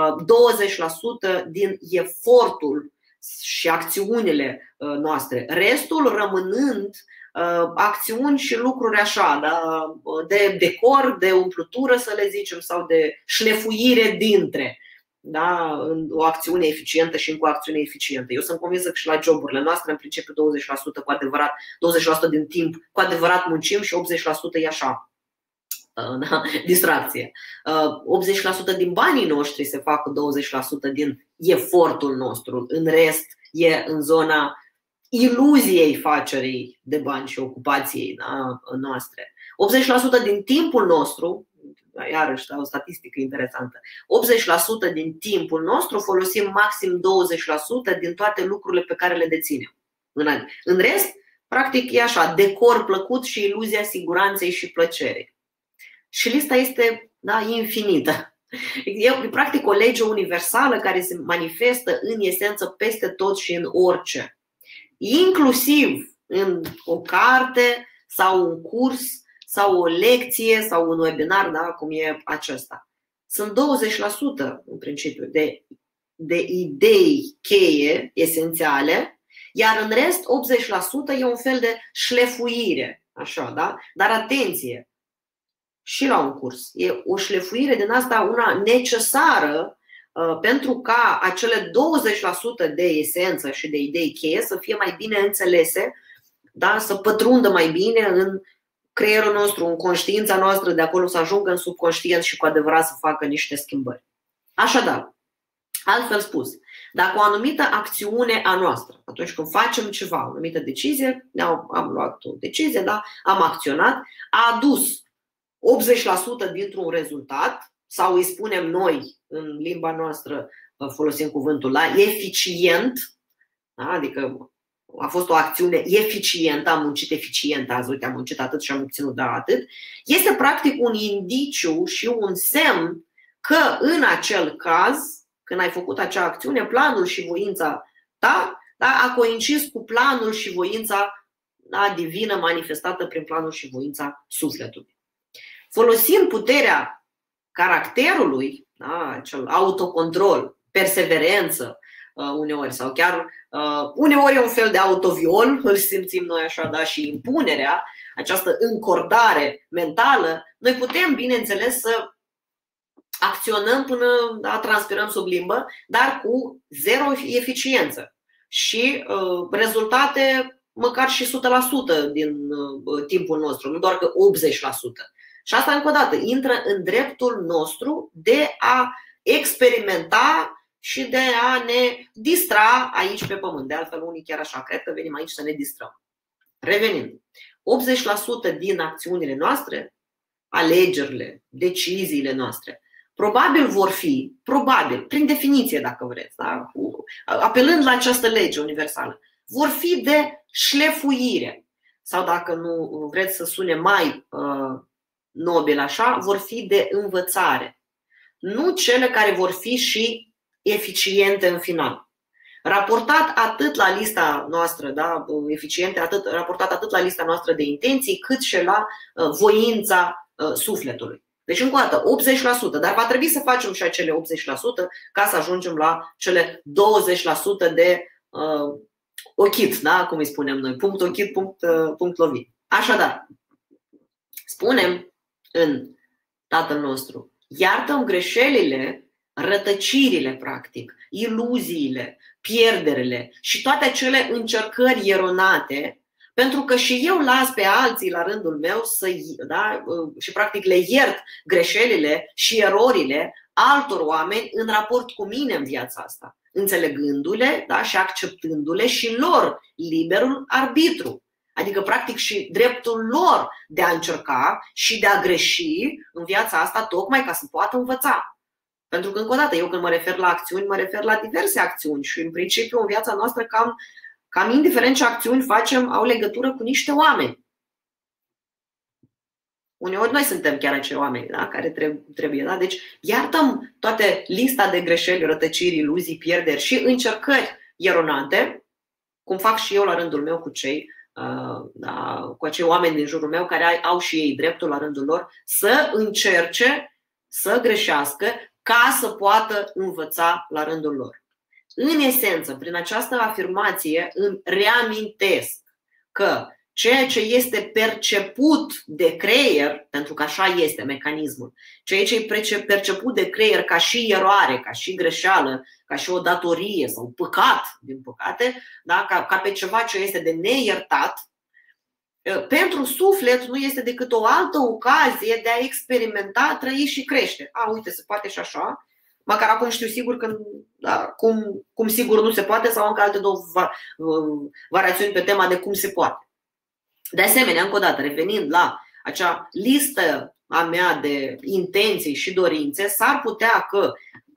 20% din efortul și acțiunile noastre. Restul rămânând acțiuni și lucruri așa, da? De decor, de umplutură, să le zicem, sau de șlefuire dintre, da? O acțiune eficientă și încă o acțiune eficientă. Eu sunt convinsă că și la joburile noastre, în principiu 20% cu adevărat, 20% din timp cu adevărat muncim și 80% e așa, da? Distracție. 80% din banii noștri se fac cu 20% din efortul nostru. În rest e în zona iluziei facerii de bani și ocupației, da, noastre. 80% din timpul nostru, iarăși, da, o statistică interesantă, 80% din timpul nostru folosim maxim 20% din toate lucrurile pe care le deținem. În rest, practic e așa, decor plăcut și iluzia siguranței și plăcerii. Și lista este, da, infinită. E practic o lege universală care se manifestă în esență peste tot și în orice. Inclusiv în o carte sau un curs sau o lecție sau un webinar, da, cum e acesta. Sunt 20% în principiu de idei cheie, esențiale, iar în rest 80% e un fel de șlefuire, așa, da? Dar atenție, și la un curs e o șlefuire din asta, una necesară, pentru ca acele 20% de esență și de idei cheie să fie mai bine înțelese, da? Să pătrundă mai bine în creierul nostru, în conștiința noastră, de acolo să ajungă în subconștient și cu adevărat să facă niște schimbări. Așadar, altfel spus, dacă o anumită acțiune a noastră, atunci când facem ceva, o anumită decizie, am luat o decizie, da? Am acționat, a adus 80% dintr-un rezultat, sau îi spunem noi în limba noastră, folosim cuvântul la eficient, da? Adică a fost o acțiune eficientă, am muncit eficient azi, uite, am muncit atât și am obținut atât, este practic un indiciu și un semn că în acel caz, când ai făcut acea acțiune, planul și voința ta, da, a coincis cu planul și voința, da, divină manifestată prin planul și voința sufletului. Folosind puterea caracterului, da, acel autocontrol, perseverență, uneori, sau chiar uneori e un fel de autoviol, îl simțim noi așa, da, și impunerea, această încordare mentală, noi putem, bineînțeles, să acționăm până, da, transpirăm sub limbă, dar cu zero eficiență și rezultate măcar și 100% din timpul nostru, nu doar că 80%. Și asta, încă o dată, intră în dreptul nostru de a experimenta și de a ne distra aici pe pământ. De altfel, unii chiar așa cred că venim aici să ne distrăm. Revenind, 80% din acțiunile noastre, alegerile, deciziile noastre, probabil vor fi, probabil, prin definiție dacă vreți, da? Apelând la această lege universală, vor fi de șlefuire. Sau dacă nu vreți să sune mai nobil așa, vor fi de învățare. Nu cele care vor fi și eficiente în final. Raportat atât la lista noastră, da, eficiente, raportat atât la lista noastră de intenții, cât și la voința sufletului. Deci, încă o dată, 80%, dar va trebui să facem și acele 80% ca să ajungem la cele 20% de ochit, da, cum îi spunem noi, punct ochit, punct lovit. Așadar, spunem în Tatăl nostru, iartă-mi greșelile, rătăcirile, practic, iluziile, pierderile și toate acele încercări eronate, pentru că și eu las pe alții la rândul meu și practic le iert greșelile și erorile altor oameni în raport cu mine în viața asta, înțelegându-le, da, și acceptându-le și lor liberul arbitru. Adică, practic, și dreptul lor de a încerca și de a greși în viața asta, tocmai ca să poată învăța. Pentru că, încă o dată, eu când mă refer la acțiuni, mă refer la diverse acțiuni și, în principiu, în viața noastră, cam indiferent ce acțiuni facem, au legătură cu niște oameni. Uneori noi suntem chiar acei oameni, da, care trebuie. Da? Deci, iartăm toate lista de greșeli, rătăciri, iluzii, pierderi și încercări eronate, cum fac și eu la rândul meu cu acei oameni din jurul meu care au și ei dreptul la rândul lor să încerce, să greșească, ca să poată învăța la rândul lor. În esență, prin această afirmație îmi reamintesc că ceea ce este perceput de creier, pentru că așa este mecanismul, ceea ce e perceput de creier ca și eroare, ca și greșeală, ca și o datorie sau păcat, din păcate, da? Ca pe ceva ce este de neiertat, pentru suflet nu este decât o altă ocazie de a experimenta, trăi și crește. Uite, se poate și așa, măcar acum știu sigur că, da, cum sigur nu se poate, sau încă alte două variațiuni pe tema de cum se poate. De asemenea, încă o dată, revenind la acea listă a mea de intenții și dorințe, s-ar putea că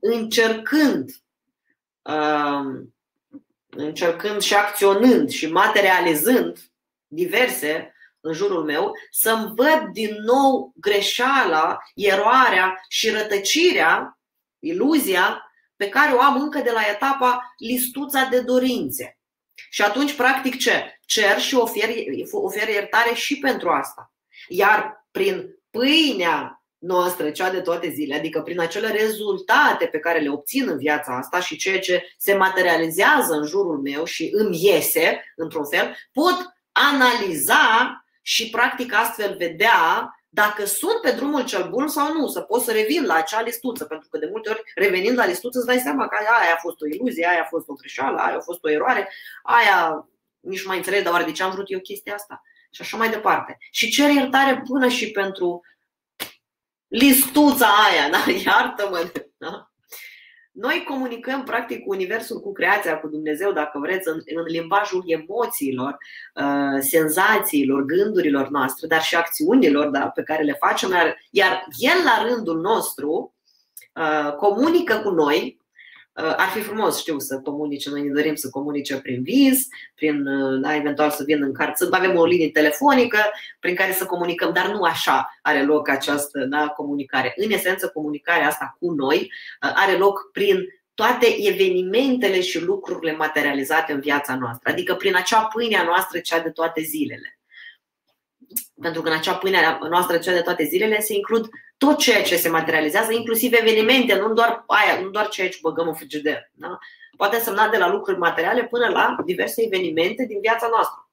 încercând și acționând și materializând diverse în jurul meu, să-mi văd din nou greșeala, eroarea și rătăcirea, iluzia pe care o am încă de la etapa listuța de dorințe. Și atunci, practic, ce? Cer și ofer iertare și pentru asta. Iar prin pâinea noastră, cea de toate zile, adică prin acele rezultate pe care le obțin în viața asta și ceea ce se materializează în jurul meu și îmi iese, într-un fel, pot analiza și, practic, astfel vedea dacă sunt pe drumul cel bun sau nu, să pot să revin la acea listuță. Pentru că de multe ori, revenind la listuță, îți dai seama că aia a fost o iluzie, aia a fost o greșeală, aia a fost o eroare, aia nici nu mai înțeleg, dar oare de ce am vrut eu chestia asta? Și așa mai departe. Și cer iertare până și pentru listuța aia, da? Iartă-mă, da? Noi comunicăm practic cu universul, cu creația, cu Dumnezeu, dacă vreți, în limbajul emoțiilor, senzațiilor, gândurilor noastre, dar și acțiunilor, da, pe care le facem, iar El la rândul nostru comunică cu noi Ar fi frumos, știu, să comunice, noi ne dorim să comunice prin vis, eventual să vină în carte, avem o linie telefonică prin care să comunicăm, dar nu așa are loc această comunicare. În esență, comunicarea asta cu noi are loc prin toate evenimentele și lucrurile materializate în viața noastră, adică prin acea pâine a noastră, cea de toate zilele. Pentru că în acea pâine a noastră, cea de toate zilele, se includ tot ceea ce se materializează, inclusiv evenimente, nu doar ceea ce băgăm în frigider. Da? Poate însemna de la lucruri materiale până la diverse evenimente din viața noastră.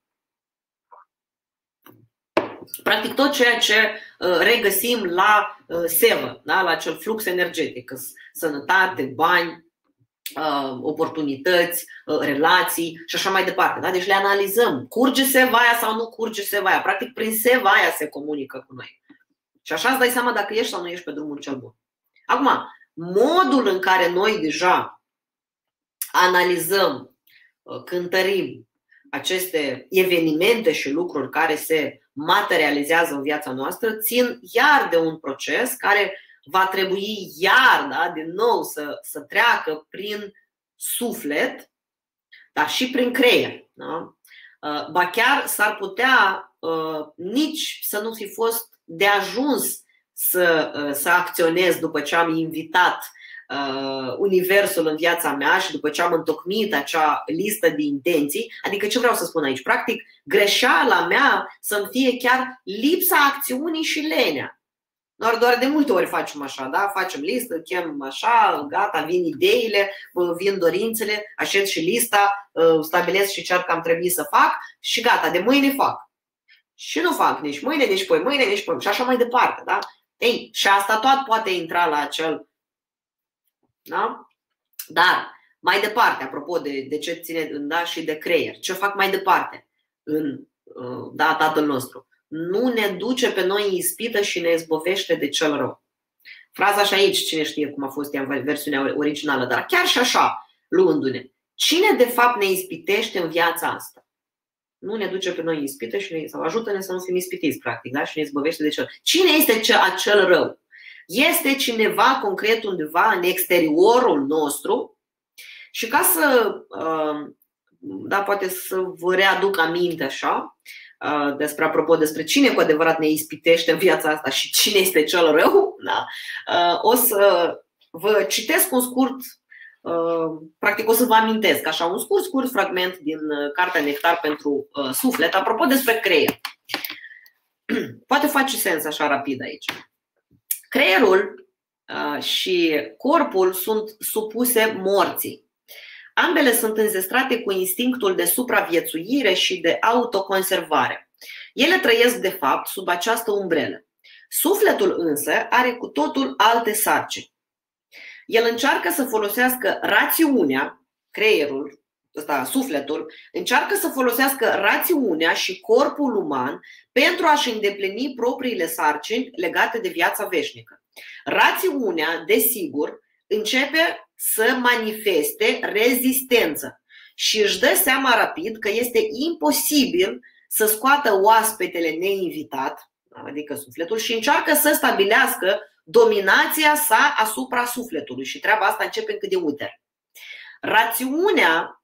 Practic tot ceea ce regăsim la sevă, da? La acel flux energetic, sănătate, bani, oportunități, relații și așa mai departe. Da? Deci le analizăm. Curge seva aia sau nu curge seva aia? Practic prin seva aia se comunică cu noi. Și așa îți dai seama dacă ești sau nu ești pe drumul cel bun. Acum, modul în care noi deja analizăm, cântărim aceste evenimente și lucruri care se materializează în viața noastră țin iar de un proces care va trebui iar, da, din nou să treacă prin suflet, dar și prin creier. Da? Ba chiar s-ar putea nici să nu fi fost de ajuns să acționez după ce am invitat universul în viața mea și după ce am întocmit acea listă de intenții. Adică ce vreau să spun aici? Practic, greșeala mea să-mi fie chiar lipsa acțiunii și lenea. Doar de multe ori facem așa, da? Facem listă, chem așa, gata, vin ideile, vin dorințele, așez și lista, stabilesc și ce ar cam trebui să fac și gata, de mâine fac. Și nu fac nici mâine, nici poi mâine, nici poi și așa mai departe, da? Ei, și asta tot poate intra la acel, da? Dar mai departe, apropo de ce ține, da, și de creier, ce fac mai departe în Tatăl nostru? Nu ne duce pe noi în ispită și ne izbăvește de cel rău. Fraza și aici, cine știe cum a fost ea în versiunea originală, dar chiar și așa, luându-ne, cine de fapt ne ispitește în viața asta? Nu ne duce pe noi în ispită sau ajută-ne să nu fim ispitiți, practic, da? Și ne izbăvește de cel. Cine este acel rău? Este cineva concret undeva în exteriorul nostru și ca să, da, poate să vă readuc aminte așa, apropo despre cine cu adevărat ne ispitește în viața asta și cine este cel rău, da? O să vă citesc un scurt, practic o să vă amintesc așa un scurt fragment din cartea Nectar pentru suflet, apropo despre creier. Poate face sens așa rapid aici. Creierul și corpul sunt supuse morții. Ambele sunt înzestrate cu instinctul de supraviețuire și de autoconservare. Ele trăiesc de fapt sub această umbrelă. Sufletul însă are cu totul alte sarcini. El încearcă să folosească rațiunea, creierul, sufletul, încearcă să folosească rațiunea și corpul uman pentru a-și îndeplini propriile sarcini legate de viața veșnică. Rațiunea, desigur, începe să manifeste rezistență și își dă seama rapid că este imposibil să scoată oaspetele neinvitat, adică sufletul, și încearcă să stabilească dominația sa asupra sufletului și treaba asta începe încă de uter. Rațiunea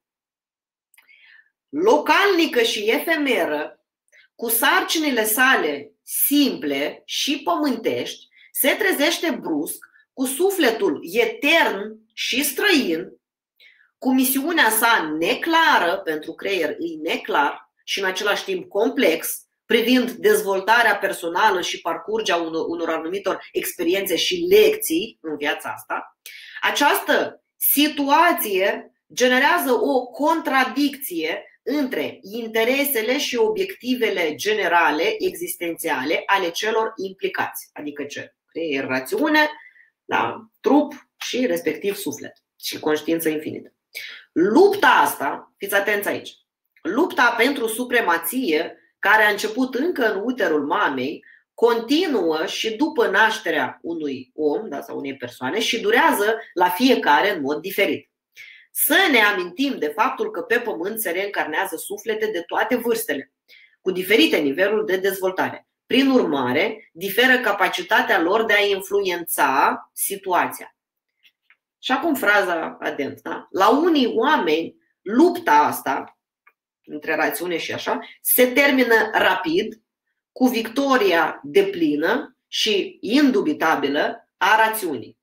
localnică și efemeră, cu sarcinile sale simple și pământești, se trezește brusc cu sufletul etern și străin, cu misiunea sa neclară, pentru creier e neclar și în același timp complex, privind dezvoltarea personală și parcurgerea unor anumitor experiențe și lecții în viața asta. Această situație generează o contradicție între interesele și obiectivele generale existențiale ale celor implicați, adică ce? Creier, rațiune, da, trup și respectiv suflet și conștiință infinită. Lupta asta, fiți atenți aici, lupta pentru supremație, care a început încă în uterul mamei, continuă și după nașterea unui om, da, sau unei persoane și durează la fiecare în mod diferit. Să ne amintim de faptul că pe pământ se reîncarnează suflete de toate vârstele, cu diferite niveluri de dezvoltare. Prin urmare, diferă capacitatea lor de a influența situația. Și acum fraza adent. Da? La unii oameni, lupta asta, între rațiune și așa, se termină rapid, cu victoria deplină și indubitabilă a rațiunii.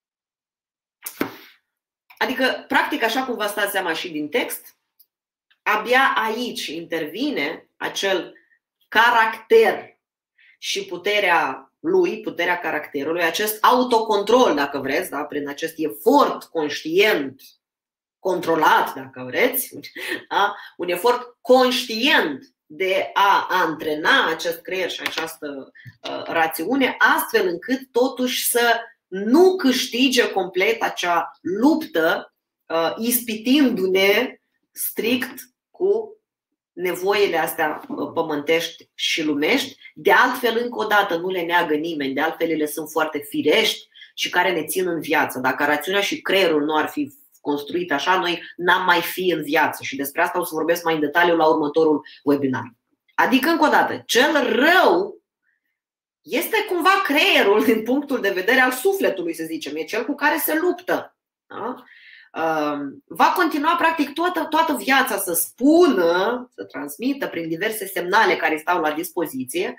Adică, practic, așa cum vă stați seama și din text, abia aici intervine acel caracter și puterea lui, puterea caracterului, acest autocontrol, dacă vreți, da? Prin acest efort conștient, controlat, dacă vreți, da? Un efort conștient de a antrena acest creier și această rațiune, astfel încât totuși să nu câștige complet acea luptă, ispitindu-ne strict cu nevoile astea pământești și lumești. De altfel, încă o dată, nu le neagă nimeni, de altfel ele sunt foarte firești și care ne țin în viață. Dacă rațiunea și creierul nu ar fi construit așa, noi n-am mai fi în viață și despre asta o să vorbesc mai în detaliu la următorul webinar. Adică, încă o dată, cel rău este cumva creierul din punctul de vedere al sufletului, să zicem, e cel cu care se luptă. Da? Va continua practic toată viața să spună, să transmită prin diverse semnale care stau la dispoziție,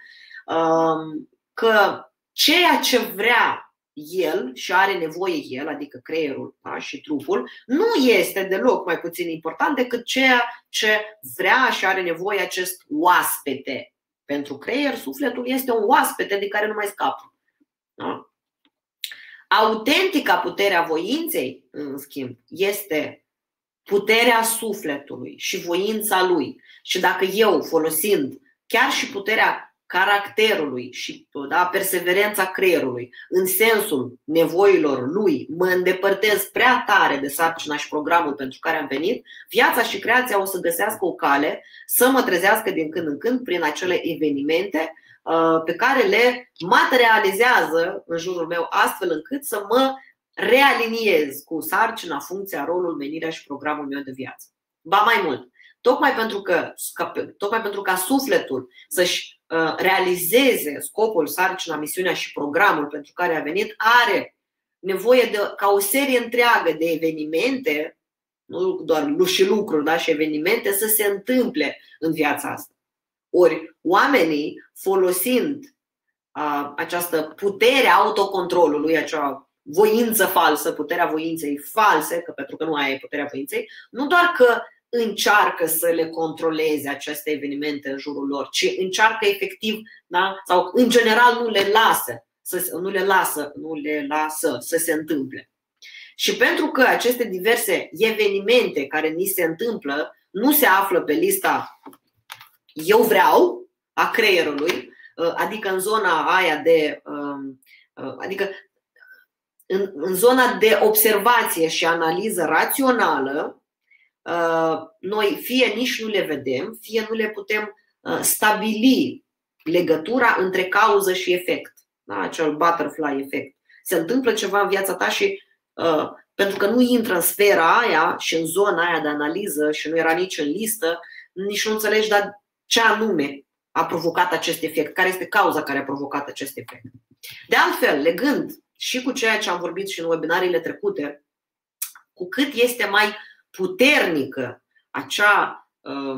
că ceea ce vrea el și are nevoie el, adică creierul, da, și trupul, nu este deloc mai puțin important decât ceea ce vrea și are nevoie acest oaspete. Pentru creier, sufletul este un oaspete de care nu mai scapă. Da? Autentica puterea voinței, în schimb, este puterea sufletului și voința lui. Și dacă eu, folosind chiar și puterea caracterului și, da, perseverența creierului în sensul nevoilor lui, mă îndepărtez prea tare de sarcina și programul pentru care am venit, viața și creația o să găsească o cale să mă trezească din când în când prin acele evenimente pe care le materializează în jurul meu, astfel încât să mă realiniez cu sarcina, funcția, rolul, menirea și programul meu de viață. Ba mai mult, tocmai pentru ca sufletul să-și realizeze scopul, sarcina, misiunea și programul pentru care a venit, are nevoie ca o serie întreagă de evenimente, nu doar și lucruri, da, și evenimente să se întâmple în viața asta. Ori oamenii, folosind această putere a autocontrolului, acea voință falsă, puterea voinței false, că pentru că nu aia e puterea voinței, nu doar că încearcă să le controleze aceste evenimente în jurul lor, ci încearcă efectiv, da? Sau în general nu le lasă să se întâmple. Și pentru că aceste diverse evenimente care ni se întâmplă nu se află pe lista eu vreau a creierului, adică în zona aia de adică în zona de observație și analiză rațională, noi fie nici nu le vedem, fie nu le putem stabili legătura între cauză și efect, da? Acel butterfly effect. Se întâmplă ceva în viața ta și pentru că nu intră în sfera aia și în zona aia de analiză și nu era nici în listă, nici nu înțelegi dar ce anume a provocat acest efect, care este cauza care a provocat acest efect. De altfel, legând și cu ceea ce am vorbit și în webinariile trecute, cu cât este mai puternică acea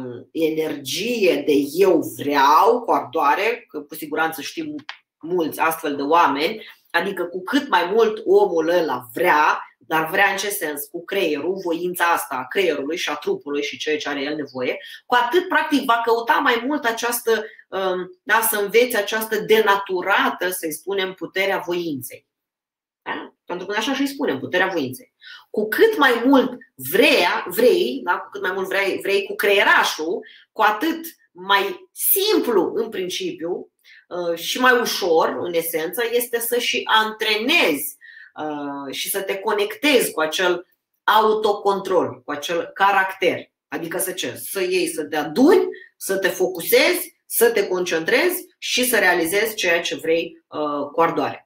energie de eu vreau, cu ardoare, că cu siguranță știm mulți astfel de oameni, adică cu cât mai mult omul ăla vrea, dar vrea în ce sens? Cu creierul, voința asta a creierului și a trupului și ceea ce are el nevoie, cu atât practic va căuta mai mult această, da, să înveți această denaturată, să-i spunem, puterea voinței. Da? Pentru că așa și-i spunem, puterea voinței. Cu cât mai mult vrei, da? Cu cât mai mult vrei cu creierașul, cu atât mai simplu în principiu și mai ușor în esență este să și antrenezi și să te conectezi cu acel autocontrol, cu acel caracter. Adică să iei, să te aduni, să te focusezi, să te concentrezi și să realizezi ceea ce vrei cu ardoare.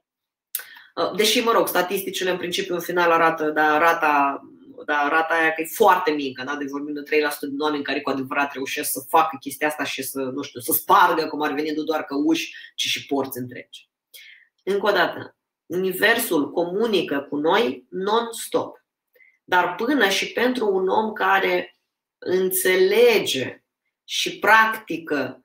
Deși, mă rog, statisticile în principiu în final arată, dar rata aia că e foarte mică, da? Deci vorbim de 3% din oameni care cu adevărat reușesc să facă chestia asta și să, nu știu, să spargă, cum ar veni, nu doar căuși, ci și porți întregi. Încă o dată, universul comunică cu noi non-stop. Dar până și pentru un om care înțelege și practică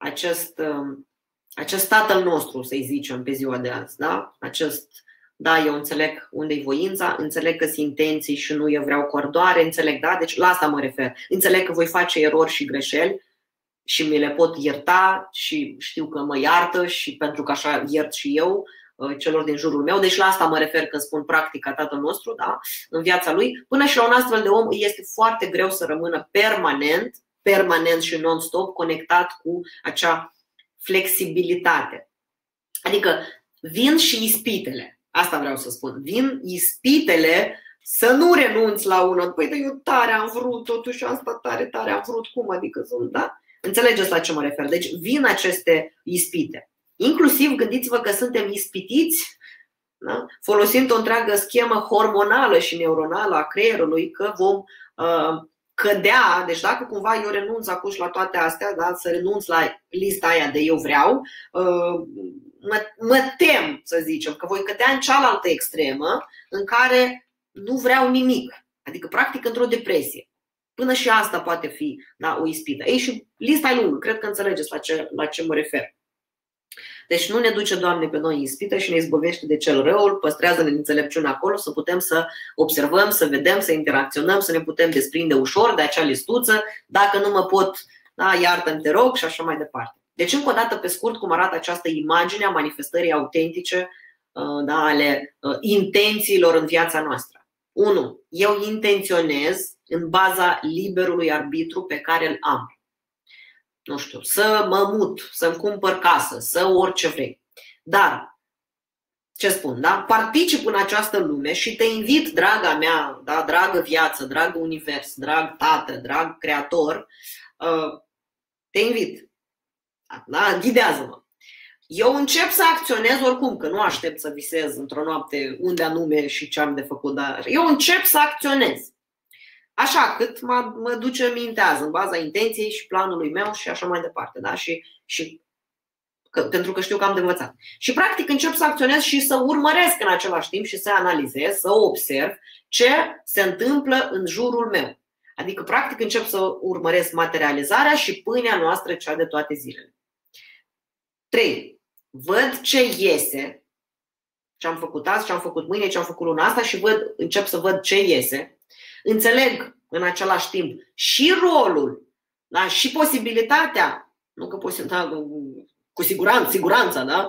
acest Tatăl nostru, să-i zicem, pe ziua de azi, da? Da, eu înțeleg unde-i voința, înțeleg că sunt intenții și nu eu vreau cordoare, înțeleg, da? Deci la asta mă refer. Înțeleg că voi face erori și greșeli și mi le pot ierta și știu că mă iartă și pentru că așa iert și eu celor din jurul meu. Deci la asta mă refer când spun practica Tatăl nostru, da? În viața lui. Până și la un astfel de om este foarte greu să rămână permanent și non-stop conectat cu acea flexibilitate. Adică vin și ispitele. Asta vreau să spun. Vin ispitele să nu renunți la una. Păi, eu tare am vrut, totuși asta tare am vrut. Cum? Adică sunt, da? Înțelegeți la ce mă refer? Deci vin aceste ispite. Inclusiv gândiți-vă că suntem ispitiți, da? Folosind o întreagă schemă hormonală și neuronală a creierului, că vom cădea. Deci dacă cumva eu renunț acum la toate astea, da? Să renunț la lista aia de eu vreau, mă tem, să zicem, că voi cădea în cealaltă extremă în care nu vreau nimic. Adică practic într-o depresie. Până și asta poate fi, da, o ispită. Ei, și lista e lungă, cred că înțelegeți la ce mă refer. Deci nu ne duce, Doamne, pe noi în ispită și ne izbăvește de cel răul, păstrează-ne înțelepciunea acolo, să putem să observăm, să vedem, să interacționăm, să ne putem desprinde ușor de acea listuță. Dacă nu mă pot, da, iartă-mi, te rog, și așa mai departe. Deci, încă o dată, pe scurt, cum arată această imagine a manifestării autentice, da, ale intențiilor în viața noastră. 1. Eu intenționez în baza liberului arbitru pe care îl am. Nu știu, să mă mut, să-mi cumpăr casă, să orice vrei. Dar, ce spun, da? Particip în această lume și te invit, draga mea, da, dragă viață, dragă univers, drag tată, drag creator, te invit. Da? Ghidează-mă. Eu încep să acționez oricum, că nu aștept să visez într-o noapte unde anume și ce am de făcut, dar eu încep să acționez. Așa cât mă duce mintea azi, în baza intenției și planului meu și așa mai departe, da? Pentru că știu că am de învățat. Și practic încep să acționez și să urmăresc în același timp și să analizez, să observ ce se întâmplă în jurul meu. Adică practic încep să urmăresc materializarea și pâinea noastră, cea de toate zilele. 3. Văd ce iese, ce am făcut azi, ce am făcut mâine, ce am făcut luna asta și încep să văd ce iese. Înțeleg în același timp și rolul, da? Și posibilitatea, nu că cu siguranța, da?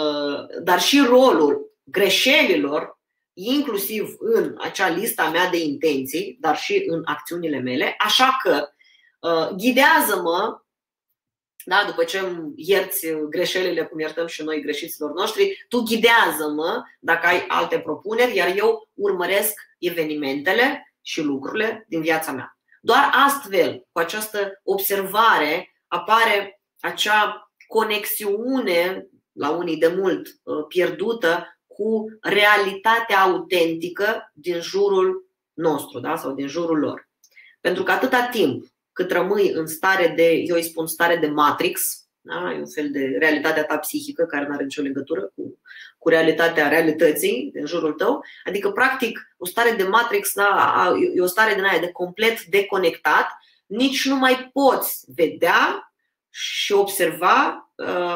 Dar și rolul greșelilor, inclusiv în acea lista mea de intenții, dar și în acțiunile mele. Așa că ghidează-mă, da? După ce îmi ierți greșelile cum iertăm și noi greșiților noștri, tu ghidează-mă dacă ai alte propuneri, iar eu urmăresc evenimentele și lucrurile din viața mea. Doar astfel, cu această observare, apare acea conexiune, la unii de mult pierdută, cu realitatea autentică din jurul nostru, da? Sau din jurul lor. Pentru că atâta timp cât rămâi în stare de, eu îi spun stare de Matrix, da? E un fel de realitatea ta psihică care nu are nicio legătură cu realitatea realității din jurul tău. Adică practic o stare de Matrix, da? E o stare din aia de complet deconectat. Nici nu mai poți vedea și observa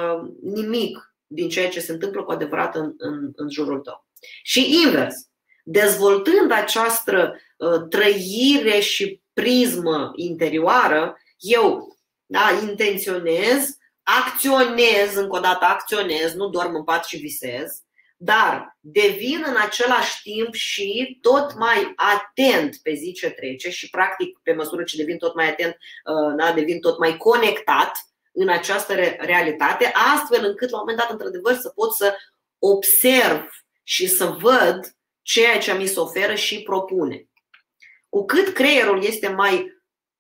nimic din ceea ce se întâmplă cu adevărat în jurul tău. Și invers, dezvoltând această trăire și prismă interioară, eu, da, intenționez, acționez, încă o dată acționez, nu dorm în pat și visez, dar devin în același timp și tot mai atent pe zi ce trece și practic pe măsură ce devin tot mai atent, da, devin tot mai conectat în această realitate, astfel încât la un moment dat, într-adevăr, să pot să observ și să văd ceea ce mi se oferă și propune. Cu cât creierul este mai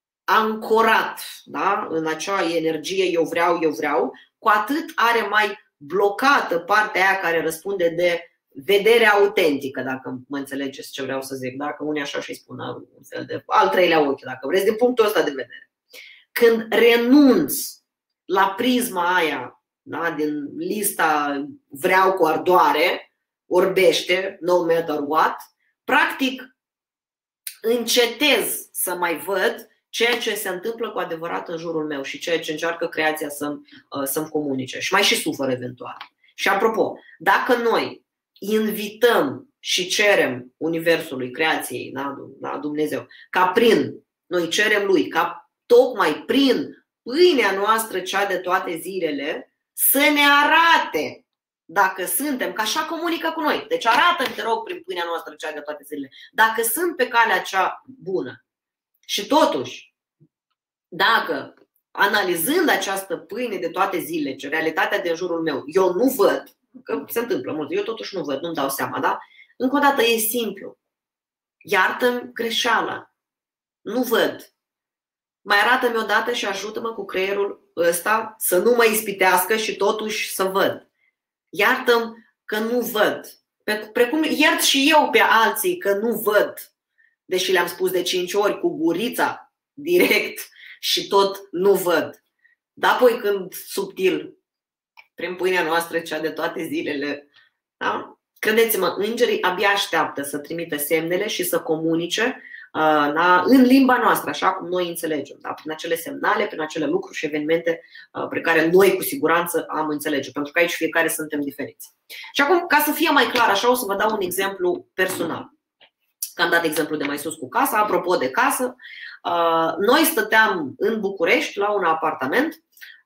ancorat, da, în acea energie eu vreau, cu atât are mai blocată partea aia care răspunde de vedere autentică, dacă mă înțelegeți ce vreau să zic, dacă unii așa și spun, un fel de al treilea ochi, dacă vreți, din punctul ăsta de vedere. Când renunț la prisma aia, da, din lista vreau cu ardoare, orbește, no matter what, practic încetez să mai văd ceea ce se întâmplă cu adevărat în jurul meu și ceea ce încearcă creația să-mi comunice și mai și sufer eventual. Și apropo, dacă noi invităm și cerem Universului, creației, da, Dumnezeu, noi cerem lui, ca tocmai prin pâinea noastră, cea de toate zilele, să ne arate dacă suntem, că așa comunică cu noi. Deci arată-mi, te rog, prin pâinea noastră, cea de toate zilele, dacă sunt pe calea cea bună. Și totuși, dacă analizând această pâine de toate zilele, ce realitatea din jurul meu, eu nu văd, că se întâmplă mult, eu totuși nu văd, nu-mi dau seama, da? Încă o dată e simplu. Iartă-mi greșeala. Nu văd. Mai arată-mi odată și ajută-mă cu creierul ăsta să nu mă ispitească și totuși să văd. Iartă-mi că nu văd. Precum iert și eu pe alții că nu văd, deși le-am spus de 5 ori cu gurița direct și tot nu văd. Dar apoi când subtil, prin pâinea noastră cea de toate zilele, da? Credeți-mă, îngerii abia așteaptă să trimită semnele și să comunice în limba noastră, așa cum noi înțelegem, da? Prin acele semnale, prin acele lucruri și evenimente pe care noi cu siguranță am înțelege, pentru că aici fiecare suntem diferiți. Și acum, ca să fie mai clar, așa o să vă dau un exemplu personal. Că am dat exemplu de mai sus cu casa. Apropo de casă, noi stăteam în București la un apartament.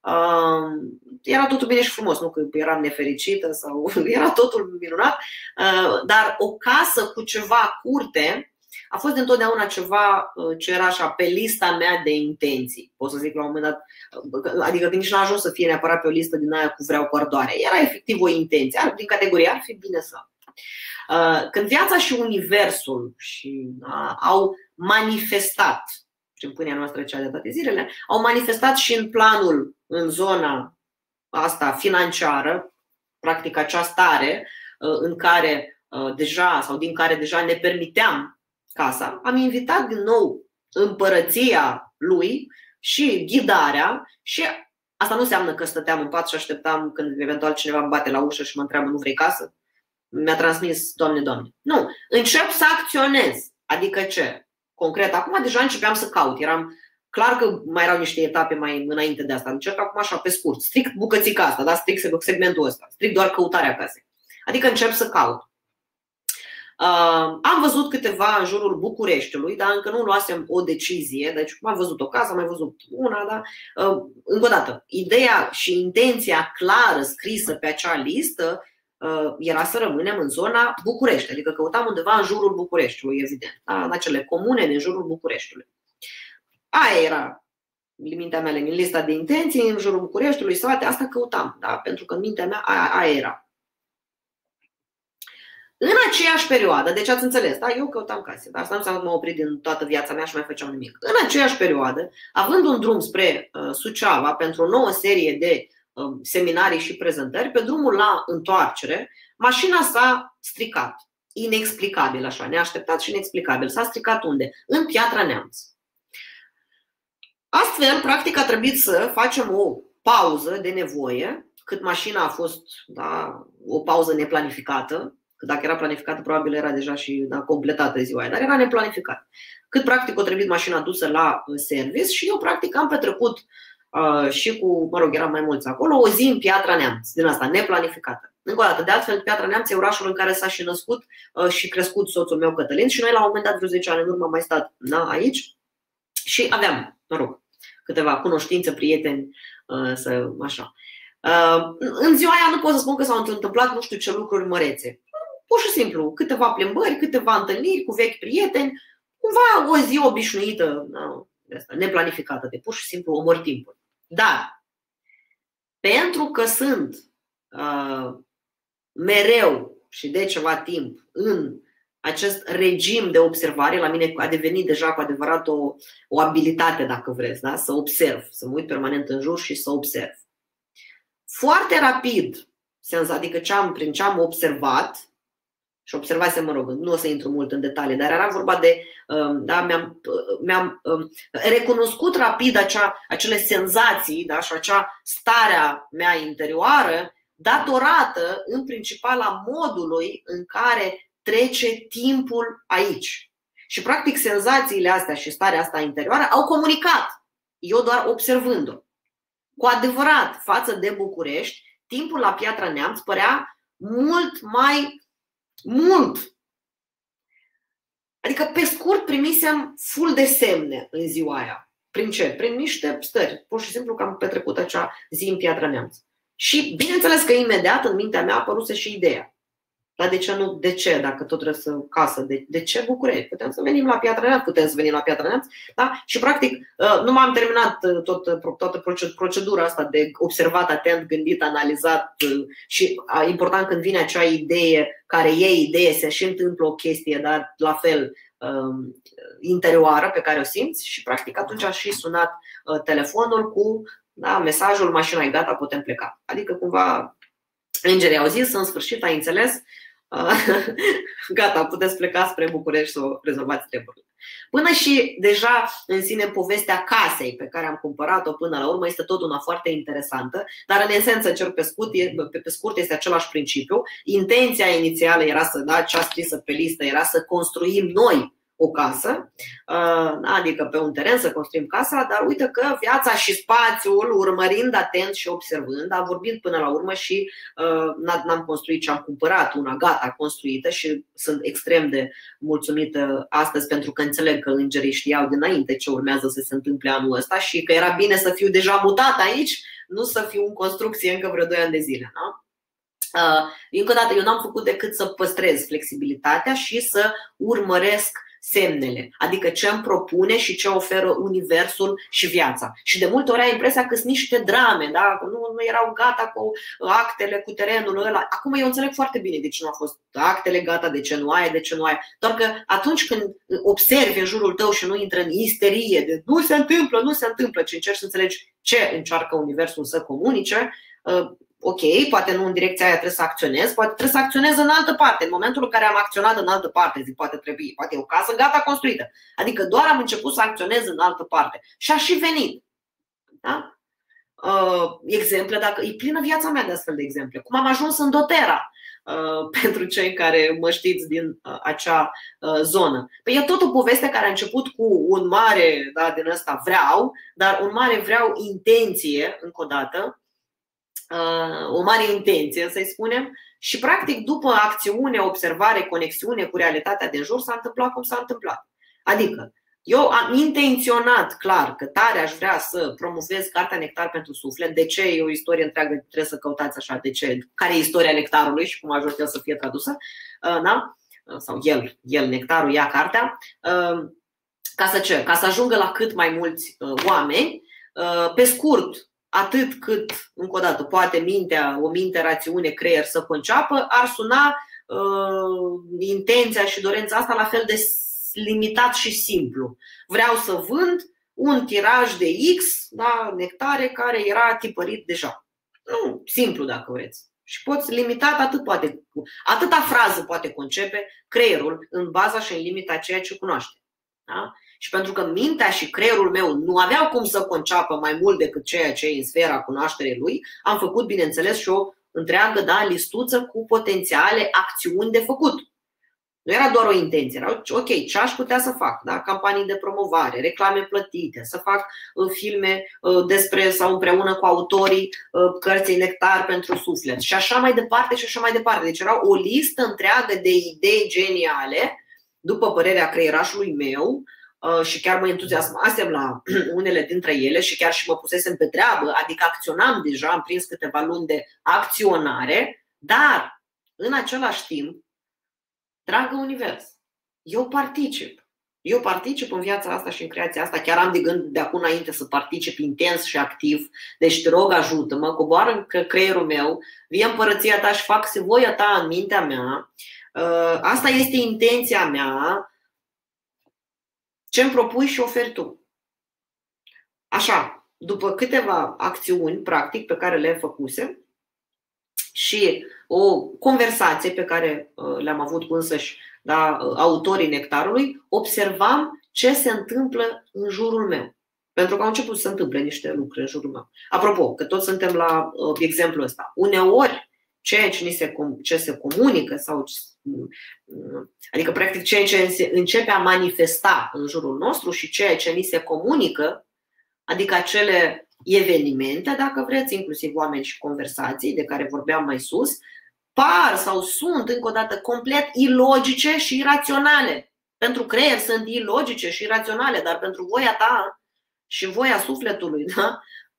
Era totul bine și frumos, nu că eram nefericită sau era totul minunat, dar o casă cu ceva curte a fost întotdeauna ceva ce era așa pe lista mea de intenții. Pot să zic la un moment dat, adică nici n-a ajuns să fie neapărat pe o listă din aia cu vreau cu ardoare. Era efectiv o intenție, din categoria ar fi bine să. Când viața și universul au manifestat, prin pâinea noastră cea de toate zilele, au manifestat și în planul, în zona asta financiară, practic acea stare în care deja sau din care deja ne permiteam casa, am invitat din nou împărăția lui și ghidarea. Și asta nu înseamnă că stăteam în pat și așteptam când eventual cineva îmi bate la ușă și mă întreabă: nu vrei casă? Mi-a transmis: Doamne, Doamne. Nu, încep să acționez. Adică ce? Concret, acum deja începeam să caut. Eram clar că mai erau niște etape mai înainte de asta. Încerc acum așa pe scurt, strict bucățica asta, da? Strict segmentul ăsta, strict doar căutarea casei. Adică încep să caut. Am văzut câteva în jurul Bucureștiului, dar încă nu luasem o decizie. Deci am văzut o casă, am mai văzut una, da? Încă o dată, ideea și intenția clară scrisă pe acea listă era să rămânem în zona București. Adică căutam undeva în jurul Bucureștiului, evident, da? În acele comune din jurul Bucureștiului. Aia era mintea mea, în lista de intenții, în jurul Bucureștiului, sate, asta căutam, da? Pentru că în mintea mea aia era. În aceeași perioadă, deci ați înțeles, da? Eu căutam case, dar asta nu înseamnă că m-am oprit din toată viața mea și mai făceam nimic. În aceeași perioadă, având un drum spre Suceava pentru o nouă serie de seminarii și prezentări, pe drumul la întoarcere, mașina s-a stricat. Inexplicabil, așa, neașteptat și inexplicabil. S-a stricat unde? În Piatra Neamț. Astfel, practic, a trebuit să facem o pauză de nevoie, cât mașina a fost, da, o pauză neplanificată. Că dacă era planificată, probabil era deja și completată ziua aia, dar era neplanificată. Cât practic o trebuit mașina dusă la service și eu practic am petrecut și cu, eram mai mulți acolo, o zi în Piatra Neamț, din asta, neplanificată. Încă o dată, de altfel, Piatra Neamț e orașul în care s-a și născut și crescut soțul meu Cătălin și noi la un moment dat, vreo 10 ani în urmă, am mai stat, da, aici și aveam, câteva cunoștințe, prieteni, așa. În ziua aia nu pot să spun că s-au întâmplat nu știu ce lucruri mărețe. Pur și simplu, câteva plimbări, câteva întâlniri cu vechi prieteni, cumva o zi obișnuită, neplanificată, de pur și simplu omor timpul. Dar, pentru că sunt mereu și de ceva timp în acest regim de observare, la mine a devenit deja cu adevărat o abilitate, dacă vreți, da? Să observ, să mă uit permanent în jur și să observ. Foarte rapid, adică prin ce am observat, și observasem, nu o să intru mult în detalii, dar era vorba de, da, mi-am recunoscut rapid acele senzații, da, și acea starea mea interioară datorată în principal la modului în care trece timpul aici. Și practic senzațiile astea și starea asta interioară au comunicat, eu doar observând-o. Cu adevărat, față de București, timpul la Piatra Neamț părea mult mai mult. Adică pe scurt primisem full de semne în ziua aia. Prin ce? Prin niște stări. Pur și simplu că am petrecut acea zi în Piatra Neamț. Și bineînțeles că imediat în mintea mea a apăruse și ideea. Dar de ce nu? De ce? Dacă tot trebuie să casă, de ce București? Putem să venim la Piatra Neamț, putem să venim la Piatra Neamț, da? Și practic nu m-am terminat toată procedura asta de observat, atent, gândit, analizat și important când vine acea idee care e idee, se și întâmplă o chestie, dar la fel interioară pe care o simți și practic atunci a și sunat telefonul cu mesajul mașina e gata, putem pleca. Adică cumva îngerii au zis, în sfârșit ai înțeles, gata, puteți pleca spre București să rezolvați treburile. Până și deja în sine povestea casei pe care am cumpărat-o până la urmă este tot una foarte interesantă, dar în esență, cer pe scurt, este același principiu. Intenția inițială era să, cea scrisă pe listă era să construim noi o casă, adică pe un teren să construim casa, dar uite că viața și spațiul, urmărind atent și observând, a vorbit până la urmă și n-am construit ce am cumpărat, una gata construită și sunt extrem de mulțumită astăzi pentru că înțeleg că îngerii știau dinainte ce urmează să se întâmple anul ăsta și că era bine să fiu deja mutat aici, nu să fiu în construcție încă vreo 2 ani de zile. Da? Încă o dată, eu n-am făcut decât să păstrez flexibilitatea și să urmăresc semnele, adică ce îmi propune și ce oferă universul și viața. Și de multe ori ai impresia că sunt niște drame, da? Că nu erau gata cu actele, cu terenul ăla. Acum eu înțeleg foarte bine de ce nu au fost actele gata, de ce nu ai, de ce nu ai. Doar că atunci când observi în jurul tău și nu intră în isterie de nu se întâmplă, ci încerci să înțelegi ce încearcă universul să comunice, ok, poate nu în direcția aia trebuie să acționez, poate trebuie să acționez în altă parte. În momentul în care am acționat în altă parte, zic, poate e o casă gata construită. Adică doar am început să acționez în altă parte. Și a și venit. Da? Exemple, dacă e plină viața mea de astfel de exemple. Cum am ajuns în doTERRA, pentru cei care mă știți din acea zonă. Păi e tot o poveste care a început cu un mare, din ăsta vreau, dar un mare vreau intenție, încă o dată, o mare intenție, să-i spunem, și practic după acțiune, observare, conexiune cu realitatea din jur s-a întâmplat cum s-a întâmplat. Adică eu am intenționat clar că tare aș vrea să promovez Cartea Nectar pentru Suflet. De ce? E o istorie întreagă, trebuie să căutați așa de ce, care e istoria nectarului și cum a ajuns el să fie tradusă, da? Sau el, nectarul, ia cartea, ca să ajungă la cât mai mulți oameni. Pe scurt, atât cât, încă o dată, poate o minte, rațiune, creier să conceapă, ar suna intenția și dorința asta la fel de limitat și simplu. Vreau să vând un tiraj de X, nectare, care era tipărit deja. Simplu dacă vreți. Și poți limitat, atâta frază poate concepe creierul în baza și în limita a ceea ce cunoaște. Da? Și pentru că mintea și creierul meu nu aveau cum să conceapă mai mult decât ceea ce e în sfera cunoașterii lui, am făcut, bineînțeles, și o întreagă listuță cu potențiale acțiuni de făcut. Nu era doar o intenție, era ok, ce aș putea să fac? Da? Campanii de promovare, reclame plătite, să fac filme despre sau împreună cu autorii cărții Nectar pentru Suflet și așa mai departe și așa mai departe. Deci era o listă întreagă de idei geniale, după părerea creierașului meu, și chiar mă entuziasmasem la unele dintre ele și chiar și mă pusesem pe treabă, adică acționam deja, am prins câteva luni de acționare, dar în același timp, dragă univers, eu particip în viața asta și în creația asta, chiar am de gând de acum înainte să particip intens și activ, deci te rog ajută-mă, coboară în creierul meu, vie împărăția ta și fac voia ta în mintea mea, asta este intenția mea, ce-mi propui și oferi tu. Așa, după câteva acțiuni, practic, pe care le făcusem și o conversație pe care le-am avut cu însăși autorii Nectarului, observam ce se întâmplă în jurul meu. Pentru că au început să se întâmple niște lucruri în jurul meu. Apropo, că toți suntem la exemplul ăsta. Uneori, ceea ce se comunică adică practic ceea ce începe a manifesta în jurul nostru și ceea ce ni se comunică, adică acele evenimente, dacă vreți, inclusiv oameni și conversații de care vorbeam mai sus, par sau sunt încă o dată complet ilogice și iraționale. Pentru creier sunt ilogice și iraționale, dar pentru voia ta și voia sufletului, da?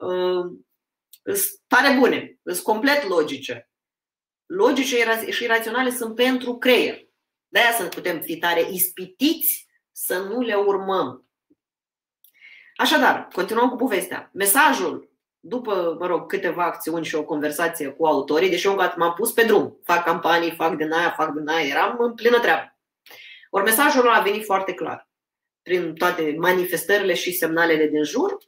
Sunt tare bune, sunt complet logice. Logice și iraționale sunt pentru creier. De-aia să putem fi tare ispitiți să nu le urmăm. Așadar, continuăm cu povestea. Mesajul, după, câteva acțiuni și o conversație cu autorii, deși eu m-am pus pe drum, fac campanii, fac din aia, eram în plină treabă. Ori mesajul a venit foarte clar, prin toate manifestările și semnalele din jur,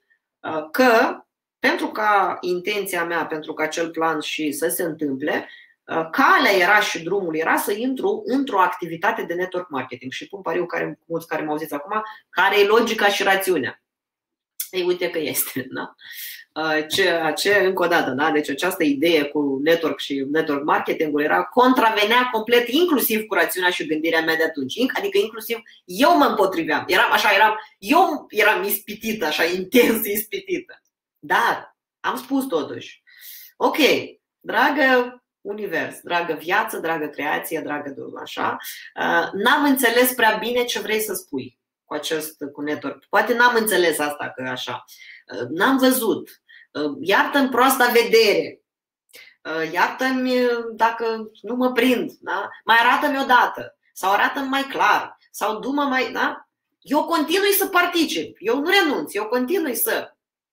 că pentru ca intenția mea, pentru ca acel plan și să se întâmple, calea era și drumul era să intru într-o activitate de network marketing. Și pun pariu mulți care mă auziți acum, care e logica și rațiunea. Ei, uite că este, da? Încă o dată, da? Deci această idee cu network și network marketing-ul contravenea complet inclusiv cu rațiunea și gândirea mea de atunci. Adică inclusiv eu mă împotriveam. Eu eram ispitită, așa intens ispitită. Dar am spus totuși, ok, dragă univers, dragă viață, dragă creație, dragă așa, n-am înțeles prea bine ce vrei să spui cu network. Poate n-am înțeles asta că așa. N-am văzut. Iartă-mi proasta vedere. Iartă-mi dacă nu mă prind, da? Mai arată-mi odată. Sau arată-mi mai clar. Sau du-mă mai, da? Eu continui să particip. Eu nu renunț. Eu continui să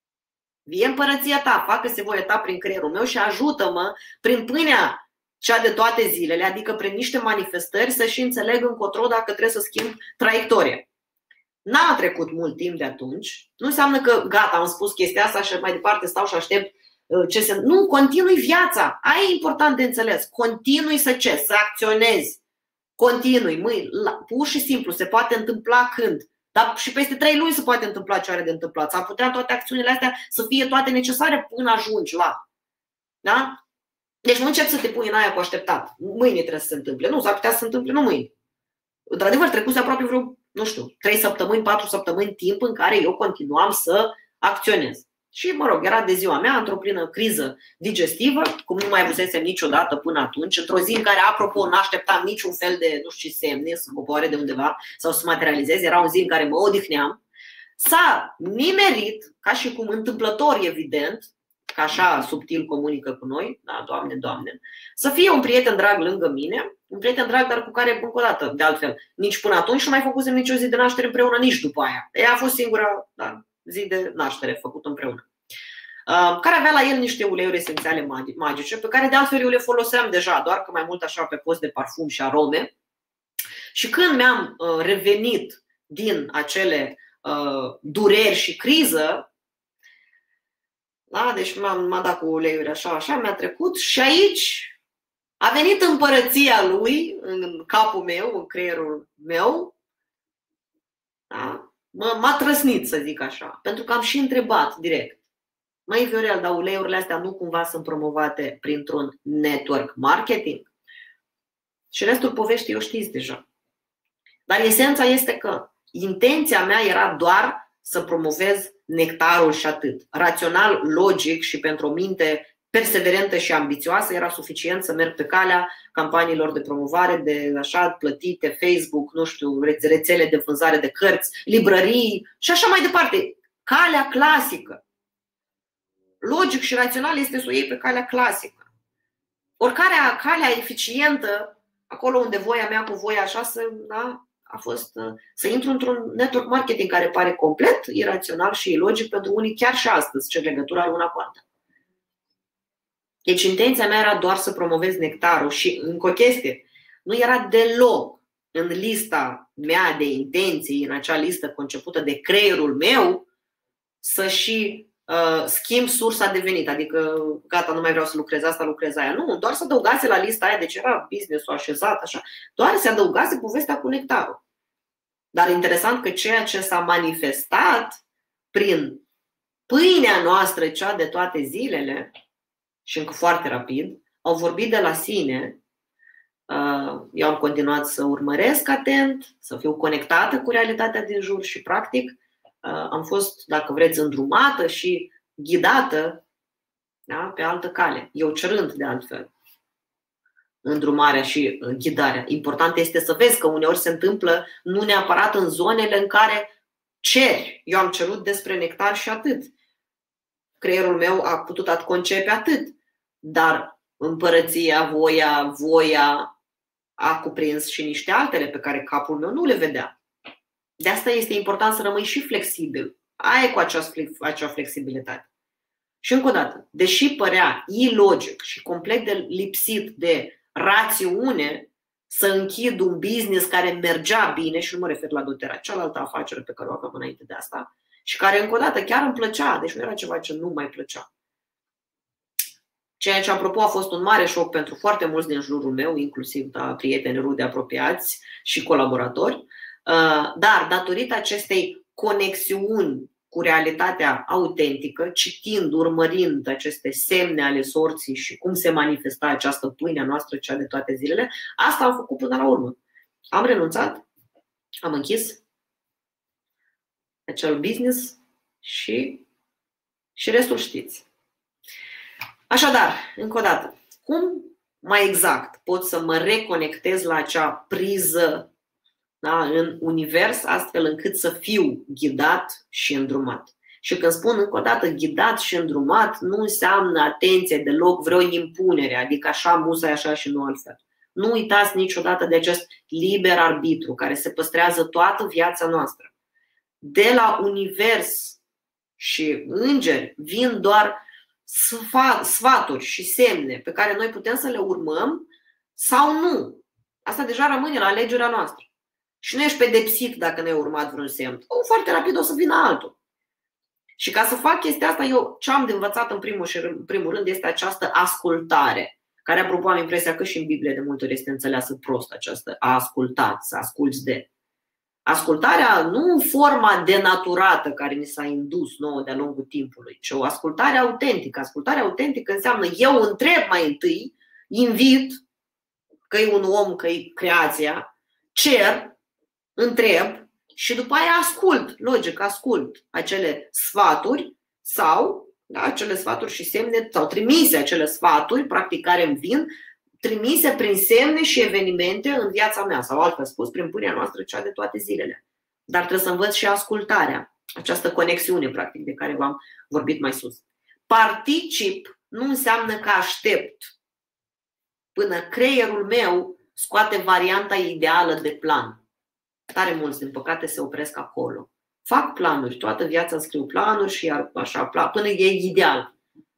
vie împărăția ta, facă-se voia ta prin creierul meu și ajută-mă prin pâinea cea de toate zilele, adică prin niște manifestări să și înțeleg încotro dacă trebuie să schimb traiectoria. N-a trecut mult timp de atunci. Nu înseamnă că gata, am spus chestia asta și mai departe stau și aștept Nu, continui viața. Aia e important de înțeles. Continui să acționezi. Continui, pur și simplu, se poate întâmpla când. Dar și peste 3 luni se poate întâmpla ce are de întâmplat. S-ar putea toate acțiunile astea să fie toate necesare până ajungi la. Da? Deci nu începi să te pui în aia cu așteptat. Mâine trebuie să se întâmple. Nu, s-ar putea să se întâmple nu mâine. Într-adevăr, trecuse aproape vreo, 3 săptămâni, 4 săptămâni timp în care eu continuam să acționez. Și, era de ziua mea, într-o plină criză digestivă, cum nu mai avusesem niciodată până atunci, într-o zi în care, apropo, nu așteptam niciun fel de, semne să coboare de undeva sau să materializeze. Era o zi în care mă odihneam. S-a nimerit, ca și cum întâmplător, evident, că așa subtil comunică cu noi, da, Doamne, să fie un prieten drag lângă mine, un prieten drag, dar cu care, încă o dată, de altfel, nici până atunci nu mai făcusem nicio zi de naștere împreună, nici după aia. Ea a fost singura zi de naștere făcută împreună. Care avea la el niște uleiuri esențiale magice, pe care de altfel eu le foloseam deja, doar că mai mult așa pe post de parfum și arome. Și când mi-am revenit din acele dureri și criză, da, deci m-am dat cu uleiuri așa, mi-a trecut și aici a venit împărăția lui în capul meu, în creierul meu. Da? M-a trăsnit, să zic așa, pentru că am și întrebat direct. Măi, Viorel, dar uleiurile astea nu cumva sunt promovate printr-un network marketing? Și restul poveștii o știți deja. Dar esența este că intenția mea era doar să promovez nectarul și atât. Rațional, logic și pentru o minte perseverentă și ambițioasă era suficient să merg pe calea campaniilor de promovare, de așa plătite, Facebook, rețele de vânzare de cărți, librării și așa mai departe. Calea clasică. Logic și rațional este să o iei pe calea clasică. Oricare calea eficientă, acolo unde voia mea cu voia așa, a fost să intru într-un network marketing care pare complet irațional și ilogic pentru unii chiar și astăzi, ce legătură are una cu alta. Deci intenția mea era doar să promovez nectarul și încă o chestie, nu era deloc în lista mea de intenții, în acea listă concepută de creierul meu, să și schimb sursa de venit, adică gata, nu mai vreau să lucrez asta, lucrez aia. Nu, doar să adăugase la lista aia, deci era business-ul așezat așa, doar să adăugase povestea cu nectarul. Dar interesant că ceea ce s-a manifestat prin pâinea noastră, cea de toate zilele, și încă foarte rapid, au vorbit de la sine. Eu am continuat să urmăresc atent, să fiu conectată cu realitatea din jur și practic am fost, dacă vreți, îndrumată și ghidată, da, pe altă cale. Eu cerând de altfel îndrumarea și ghidarea. Important este să vezi că uneori se întâmplă nu neapărat în zonele în care ceri. Eu am cerut despre nectar și atât. Creierul meu a putut concepe atât. Dar împărăția, voia a cuprins și niște altele pe care capul meu nu le vedea. De asta este important să rămâi și flexibil. Ai cu acea flexibilitate. Și încă o dată, deși părea ilogic și complet de lipsit de rațiune să închid un business care mergea bine, și nu mă refer la doTERRA, cealaltă afacere pe care o aveam înainte de asta, și care încă o dată chiar îmi plăcea, deci nu era ceva ce nu mai plăcea. Ceea ce, apropo, a fost un mare șoc pentru foarte mulți din jurul meu, inclusiv prieteni, rude, apropiați și colaboratori. Dar datorită acestei conexiuni cu realitatea autentică, citind, urmărind aceste semne ale sorții și cum se manifesta această pâine a noastră, cea de toate zilele, asta am făcut până la urmă. Am renunțat, am închis acel business și restul știți. Așadar, încă o dată, cum mai exact pot să mă reconectez la acea priză, da, în univers, astfel încât să fiu ghidat și îndrumat? Și când spun încă o dată ghidat și îndrumat, nu înseamnă, atenție, deloc vreo impunere, adică așa, musai așa și nu altfel. Nu uitați niciodată de acest liber arbitru care se păstrează toată viața noastră. De la univers și îngeri vin doar sfaturi și semne pe care noi putem să le urmăm sau nu. Asta deja rămâne la alegerea noastră. Și nu ești pedepsit dacă ne-ai urmat vreun semn. Foarte rapid o să vină altul. Și ca să fac chestia asta, eu ce am de învățat în primul rând este această ascultare, care, apropo, am impresia că și în Biblie de multe ori este înțeleasă prost, această a asculta, să asculți de. Ascultarea nu în forma denaturată care ni s-a indus nouă de-a lungul timpului, ci o ascultare autentică. Ascultarea autentică înseamnă eu întreb mai întâi, invit, că e un om, că e creația, cer, întreb și după aia ascult, logic, ascult acele sfaturi sau acele sfaturi și semne sau trimise acele sfaturi, practic, care îmi vin, trimise prin semne și evenimente în viața mea, sau altfel spus, prin pâinea noastră, cea de toate zilele. Dar trebuie să învăț și ascultarea, această conexiune, practic, de care v-am vorbit mai sus. Particip nu înseamnă că aștept până creierul meu scoate varianta ideală de plan. Tare mulți, din păcate, se opresc acolo. Fac planuri, toată viața scriu planuri și iar așa, până e ideal.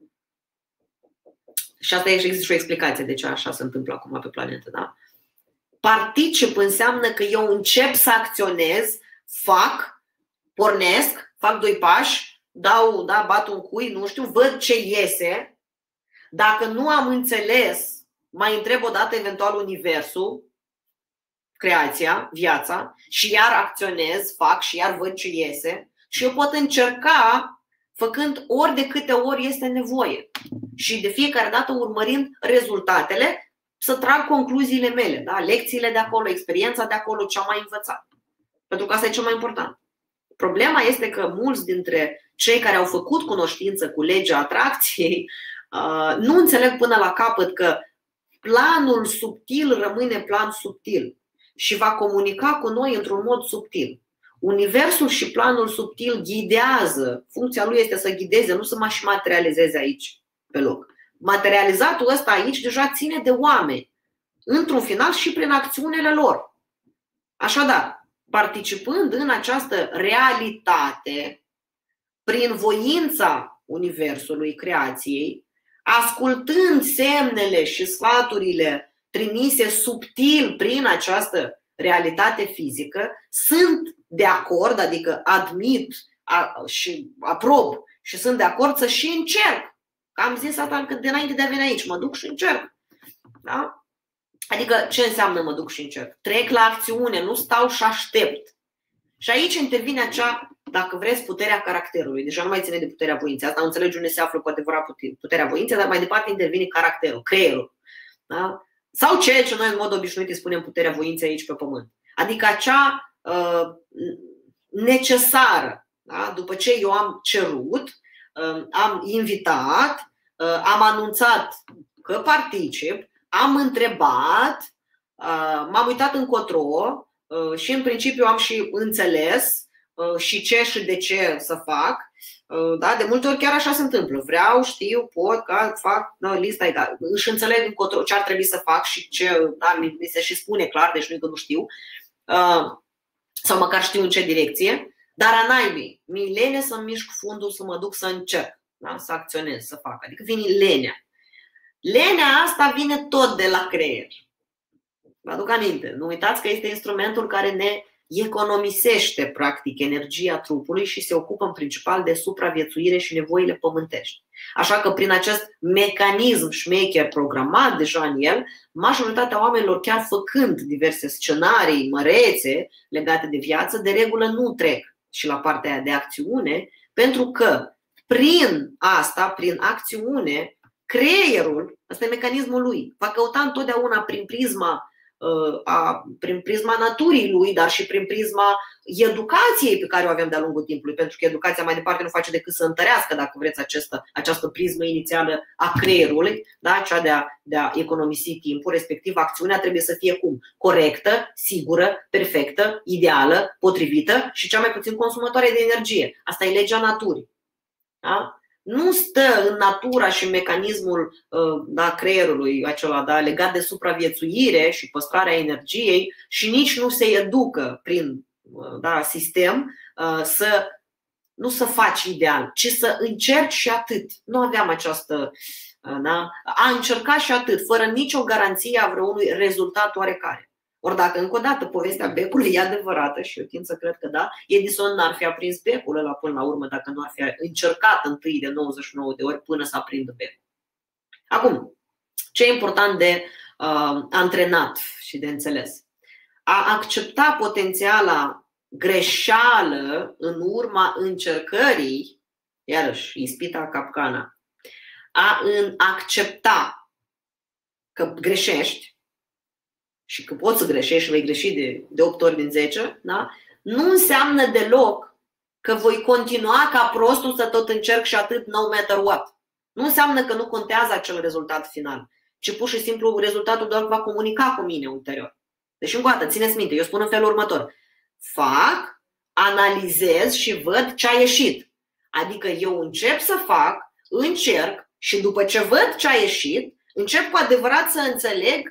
Și asta există și o explicație de ce așa se întâmplă acum pe planetă. Da? Particip înseamnă că eu încep să acționez, fac, pornesc, fac 2 pași, bat un cui, nu știu, văd ce iese. Dacă nu am înțeles, mai întreb odată eventual universul, creația, viața, și iar acționez, fac și iar văd ce iese. Și eu pot încerca făcând ori de câte ori este nevoie. Și de fiecare dată urmărind rezultatele, să trag concluziile mele, da? Lecțiile de acolo, experiența de acolo, ce am mai învățat. Pentru că asta e cel mai important. Problema este că mulți dintre cei care au făcut cunoștință cu legea atracției nu înțeleg până la capăt că planul subtil rămâne plan subtil și va comunica cu noi într-un mod subtil. Universul și planul subtil ghidează. Funcția lui este să ghideze, nu să mă și materializeze aici pe loc. Materializatul ăsta aici deja ține de oameni, într-un final și prin acțiunile lor. Așadar, participând în această realitate, prin voința universului, creației, ascultând semnele și sfaturile trimise subtil prin această realitate fizică, sunt de acord, adică admit și aprob și sunt de acord să și încerc. Că am zis asta încă de înainte de a veni aici, mă duc și încerc. Da? Adică ce înseamnă mă duc și încerc? Trec la acțiune, nu stau și aștept. Și aici intervine acea dacă vreți, puterea caracterului. Deja nu mai ține de puterea voinței. Asta înțelegi unde se află cu adevărat puterea voinței, dar mai departe intervine caracterul, creierul. Da? Sau ceea ce noi în mod obișnuit îi spunem puterea voinței aici pe pământ. Adică acea necesară. Da? După ce eu am cerut, am invitat, am anunțat că particip, am întrebat, m-am uitat încotro și în principiu am și înțeles și ce și de ce să fac. Da? De multe ori chiar așa se întâmplă. Vreau, știu, pot, fac lista, da. Își înțeleg încotro ce ar trebui să fac și ce, da, mi se și spune clar, deci nu că nu știu, sau măcar știu în ce direcție. Dar a naibii, mi-e lene să-mi mișc fundul, să mă duc să încerc, da? Să acționez, să fac. Adică vine lenea. Lenea asta vine tot de la creier. Vă aduc aminte, nu uitați că este instrumentul care ne economisește practic energia trupului și se ocupă în principal de supraviețuire și nevoile pământești. Așa că prin acest mecanism șmecher programat deja în el, majoritatea oamenilor, chiar făcând diverse scenarii mărețe legate de viață, de regulă nu trec și la partea aia de acțiune, pentru că prin asta, prin acțiune, creierul, ăsta e mecanismul lui, va căuta întotdeauna prin prisma naturii lui, dar și prin prisma educației pe care o avem de-a lungul timpului, pentru că educația mai departe nu face decât să întărească, dacă vreți, această prismă inițială a creierului, da? Cea de a economisi timpul, respectiv acțiunea trebuie să fie cum? Corectă, sigură, perfectă, ideală, potrivită și cea mai puțin consumatoare de energie. Asta e legea naturii. Da? Nu stă în natura și în mecanismul creierului acela, da, legat de supraviețuire și păstrarea energiei și nici nu se educă prin sistem nu să faci ideal, ci să încerci și atât. Nu aveam această a încerca și atât, fără nicio garanție a vreunui rezultat oarecare. Ori dacă încă o dată povestea becului e adevărată și eu tind să cred că da, Edison n-ar fi aprins becul ăla până la urmă dacă nu ar fi încercat întâi de 99 de ori până să aprindă becul. Acum, ce e important de antrenat și de înțeles? A accepta potențiala greșeală în urma încercării, iarăși, ispita, capcana, a accepta că greșești și că poți să greșești și vei greși de 8 ori din 10, da? Nu înseamnă deloc că voi continua ca prostul să tot încerc și atât no matter what. Nu înseamnă că nu contează acel rezultat final, ci pur și simplu rezultatul doar va comunica cu mine ulterior. Deci încă o dată, țineți minte, eu spun în felul următor. Fac, analizez și văd ce a ieșit. Adică eu încep să fac, încerc și după ce văd ce a ieșit, încep cu adevărat să înțeleg.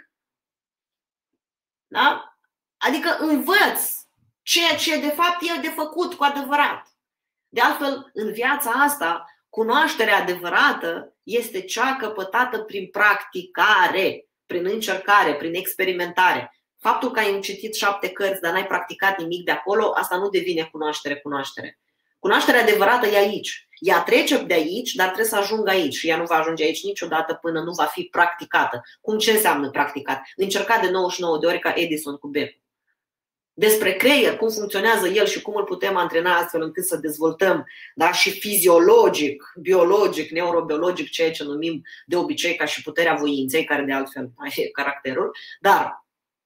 Da? Adică învăț ceea ce de fapt e de făcut cu adevărat. De altfel, în viața asta, cunoașterea adevărată este cea căpătată prin practicare, prin încercare, prin experimentare. Faptul că ai citit 7 cărți, dar n-ai practicat nimic de acolo, asta nu devine cunoaștere. Cunoașterea adevărată e aici. Ea trece de aici, dar trebuie să ajungă aici și ea nu va ajunge aici niciodată până nu va fi practicată. Ce înseamnă practicat? Încercat de 99 de ori ca Edison cu becul. Despre creier, cum funcționează el și cum îl putem antrena astfel încât să dezvoltăm, da, și fiziologic, biologic, neurobiologic, ceea ce numim de obicei ca și puterea voinței, care de altfel e caracterul, dar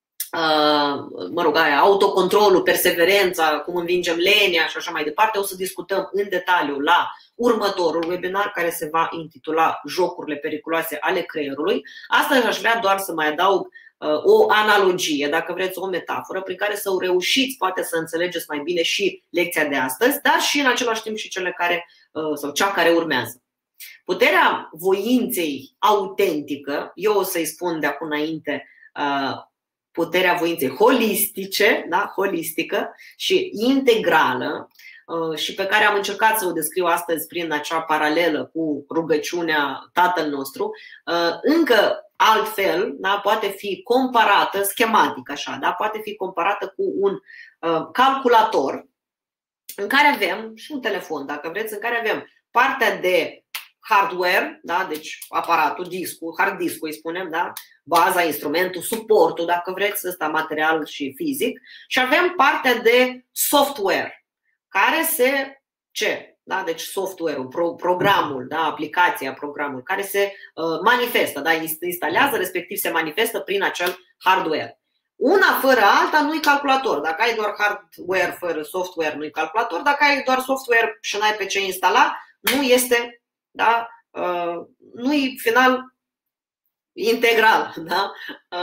autocontrolul, perseverența, cum învingem lenia și așa mai departe, o să discutăm în detaliu la următorul webinar care se va intitula Jocurile periculoase ale creierului. Astăzi aș vrea doar să mai adaug o analogie, dacă vreți o metaforă, prin care să reușiți poate să înțelegeți mai bine și lecția de astăzi, dar și în același timp și cele care, sau cea care urmează. Puterea voinței autentică, eu o să-i spun de acum înainte puterea voinței holistice, da? Holistică și integrală, și pe care am încercat să o descriu astăzi prin acea paralelă cu rugăciunea Tatăl nostru, încă altfel, da? Poate fi comparată schematic, așa, da? Poate fi comparată cu un calculator în care avem și un telefon, dacă vreți, în care avem partea de hardware, da? Deci aparatul, discul, hard discul îi spunem, da? Baza, instrumentul, suportul, dacă vreți, ăsta material și fizic, și avem partea de software, care se ce? Da? Deci software-ul, programul, da? Aplicația, programul care se manifestă, da? Instalează, respectiv se manifestă prin acel hardware. Una fără alta nu-i calculator. Dacă ai doar hardware fără software, nu-i calculator. Dacă ai doar software și n-ai pe ce instala, nu este, da? Nu-i final integral, da?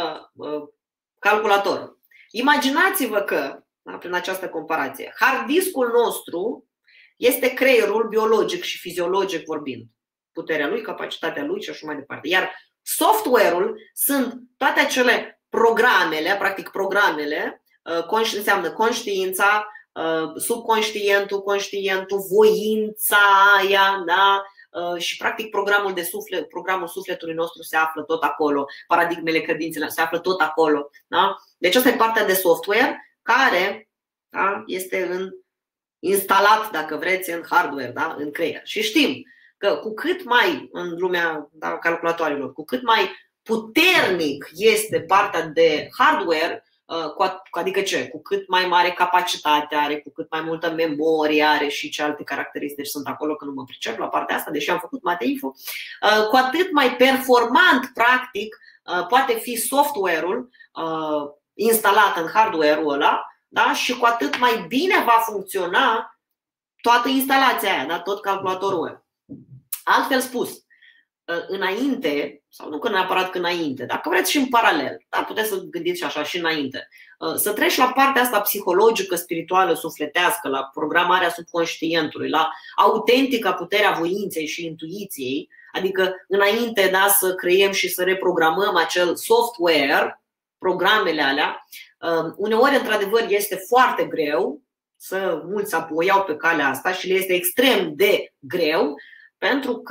Calculator. Imaginați-vă că, da, prin această comparație, hard discul nostru este creierul biologic și fiziologic vorbind. Puterea lui, capacitatea lui și așa mai departe. Iar software-ul sunt toate acele programele, practic programele, înseamnă conștiința, subconștientul, conștientul, voința aia, da? Și practic programul sufletului nostru se află tot acolo, paradigmele, credințele se află tot acolo, da? Deci asta e partea de software care, da, este instalat, dacă vreți, în hardware, da, în creier. Și știm că cu cât mai, în lumea, da, calculatoarelor, cu cât mai puternic este partea de hardware, adică ce? Cu cât mai mare capacitate are, cu cât mai multă memorie are și ce alte caracteristici sunt acolo, că nu mă pricep la partea asta, deși am făcut Mateinfo, cu atât mai performant, practic, poate fi software-ul instalat în hardware-ul ăla, da? Și cu atât mai bine va funcționa toată instalația aia, da? Tot calculatorul ăla. Altfel spus, înainte, sau nu că neapărat că înainte, dacă vreți și în paralel, dar puteți să gândiți și așa și înainte, să treci la partea asta psihologică, spirituală, sufletească, la programarea subconștientului, la autentica puterea voinței și intuiției, adică înainte, da, să creiem și să reprogramăm acel software, programele alea, uneori într-adevăr este foarte greu, mulți o iau pe calea asta și le este extrem de greu, pentru că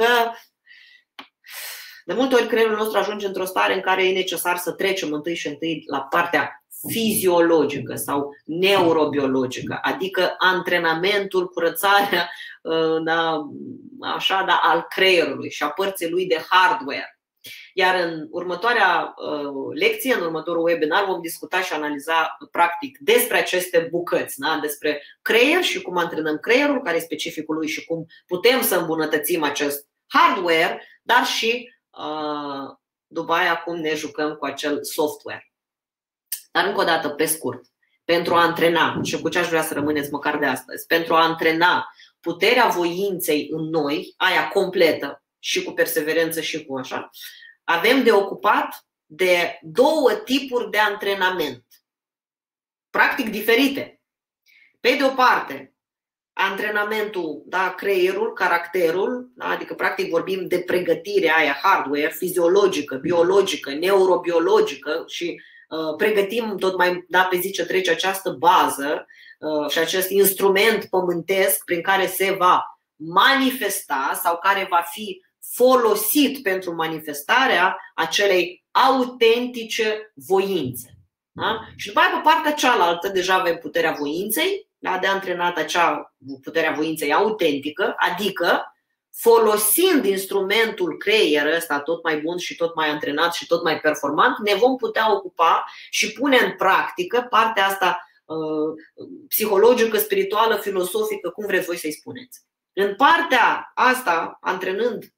de multe ori creierul nostru ajunge într-o stare în care e necesar să trecem întâi la partea fiziologică sau neurobiologică, adică antrenamentul, curățarea, da, așa, da, al creierului și a părții lui de hardware. Iar în următoarea lecție, în următorul webinar, vom discuta și analiza practic despre aceste bucăți, da? Despre creier și cum antrenăm creierul, care e specificul lui și cum putem să îmbunătățim acest hardware, dar și după aia cum ne jucăm cu acel software. Dar încă o dată, pe scurt, pentru a antrena, și cu ce aș vrea să rămâneți măcar de astăzi, pentru a antrena puterea voinței în noi, aia completă, și cu perseverență și cu așa, avem de ocupat de două tipuri de antrenament, practic diferite. Pe de o parte, antrenamentul, da, creierul, caracterul, da, adică practic vorbim de pregătirea aia hardware, fiziologică, biologică, neurobiologică și pregătim tot mai, da, pe zi ce trece această bază și acest instrument pământesc prin care se va manifesta sau care va fi folosit pentru manifestarea acelei autentice voințe. Da? Și după aia, pe partea cealaltă, deja avem puterea voinței, da, de antrenat acea puterea voinței autentică, adică folosind instrumentul creier ăsta tot mai bun și tot mai antrenat și tot mai performant, ne vom putea ocupa și pune în practică partea asta psihologică, spirituală, filosofică, cum vreți voi să-i spuneți. În partea asta, antrenând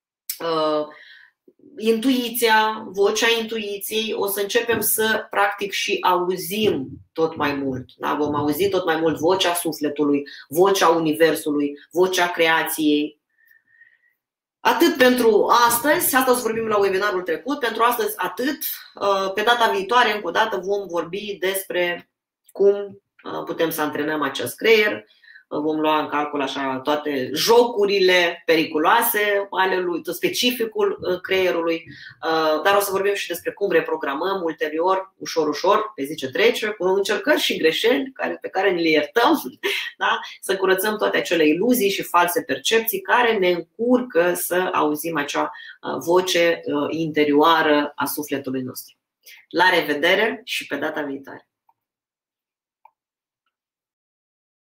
intuiția, vocea intuiției, o să începem să practic și auzim tot mai mult. Da? Vom auzi tot mai mult vocea sufletului, vocea universului, vocea creației. Atât pentru astăzi, asta o să vorbim la webinarul trecut, pentru astăzi atât. Pe data viitoare, încă o dată, vom vorbi despre cum putem să antrenăm acest creier. Vom lua în calcul așa toate jocurile periculoase ale lui, tot specificul creierului, dar o să vorbim și despre cum reprogramăm ulterior, ușor, pe zi ce trece, cu încercări și greșeli pe care ne le iertăm, da? Să curățăm toate acele iluzii și false percepții care ne încurcă să auzim acea voce interioară a sufletului nostru. La revedere și pe data viitoare!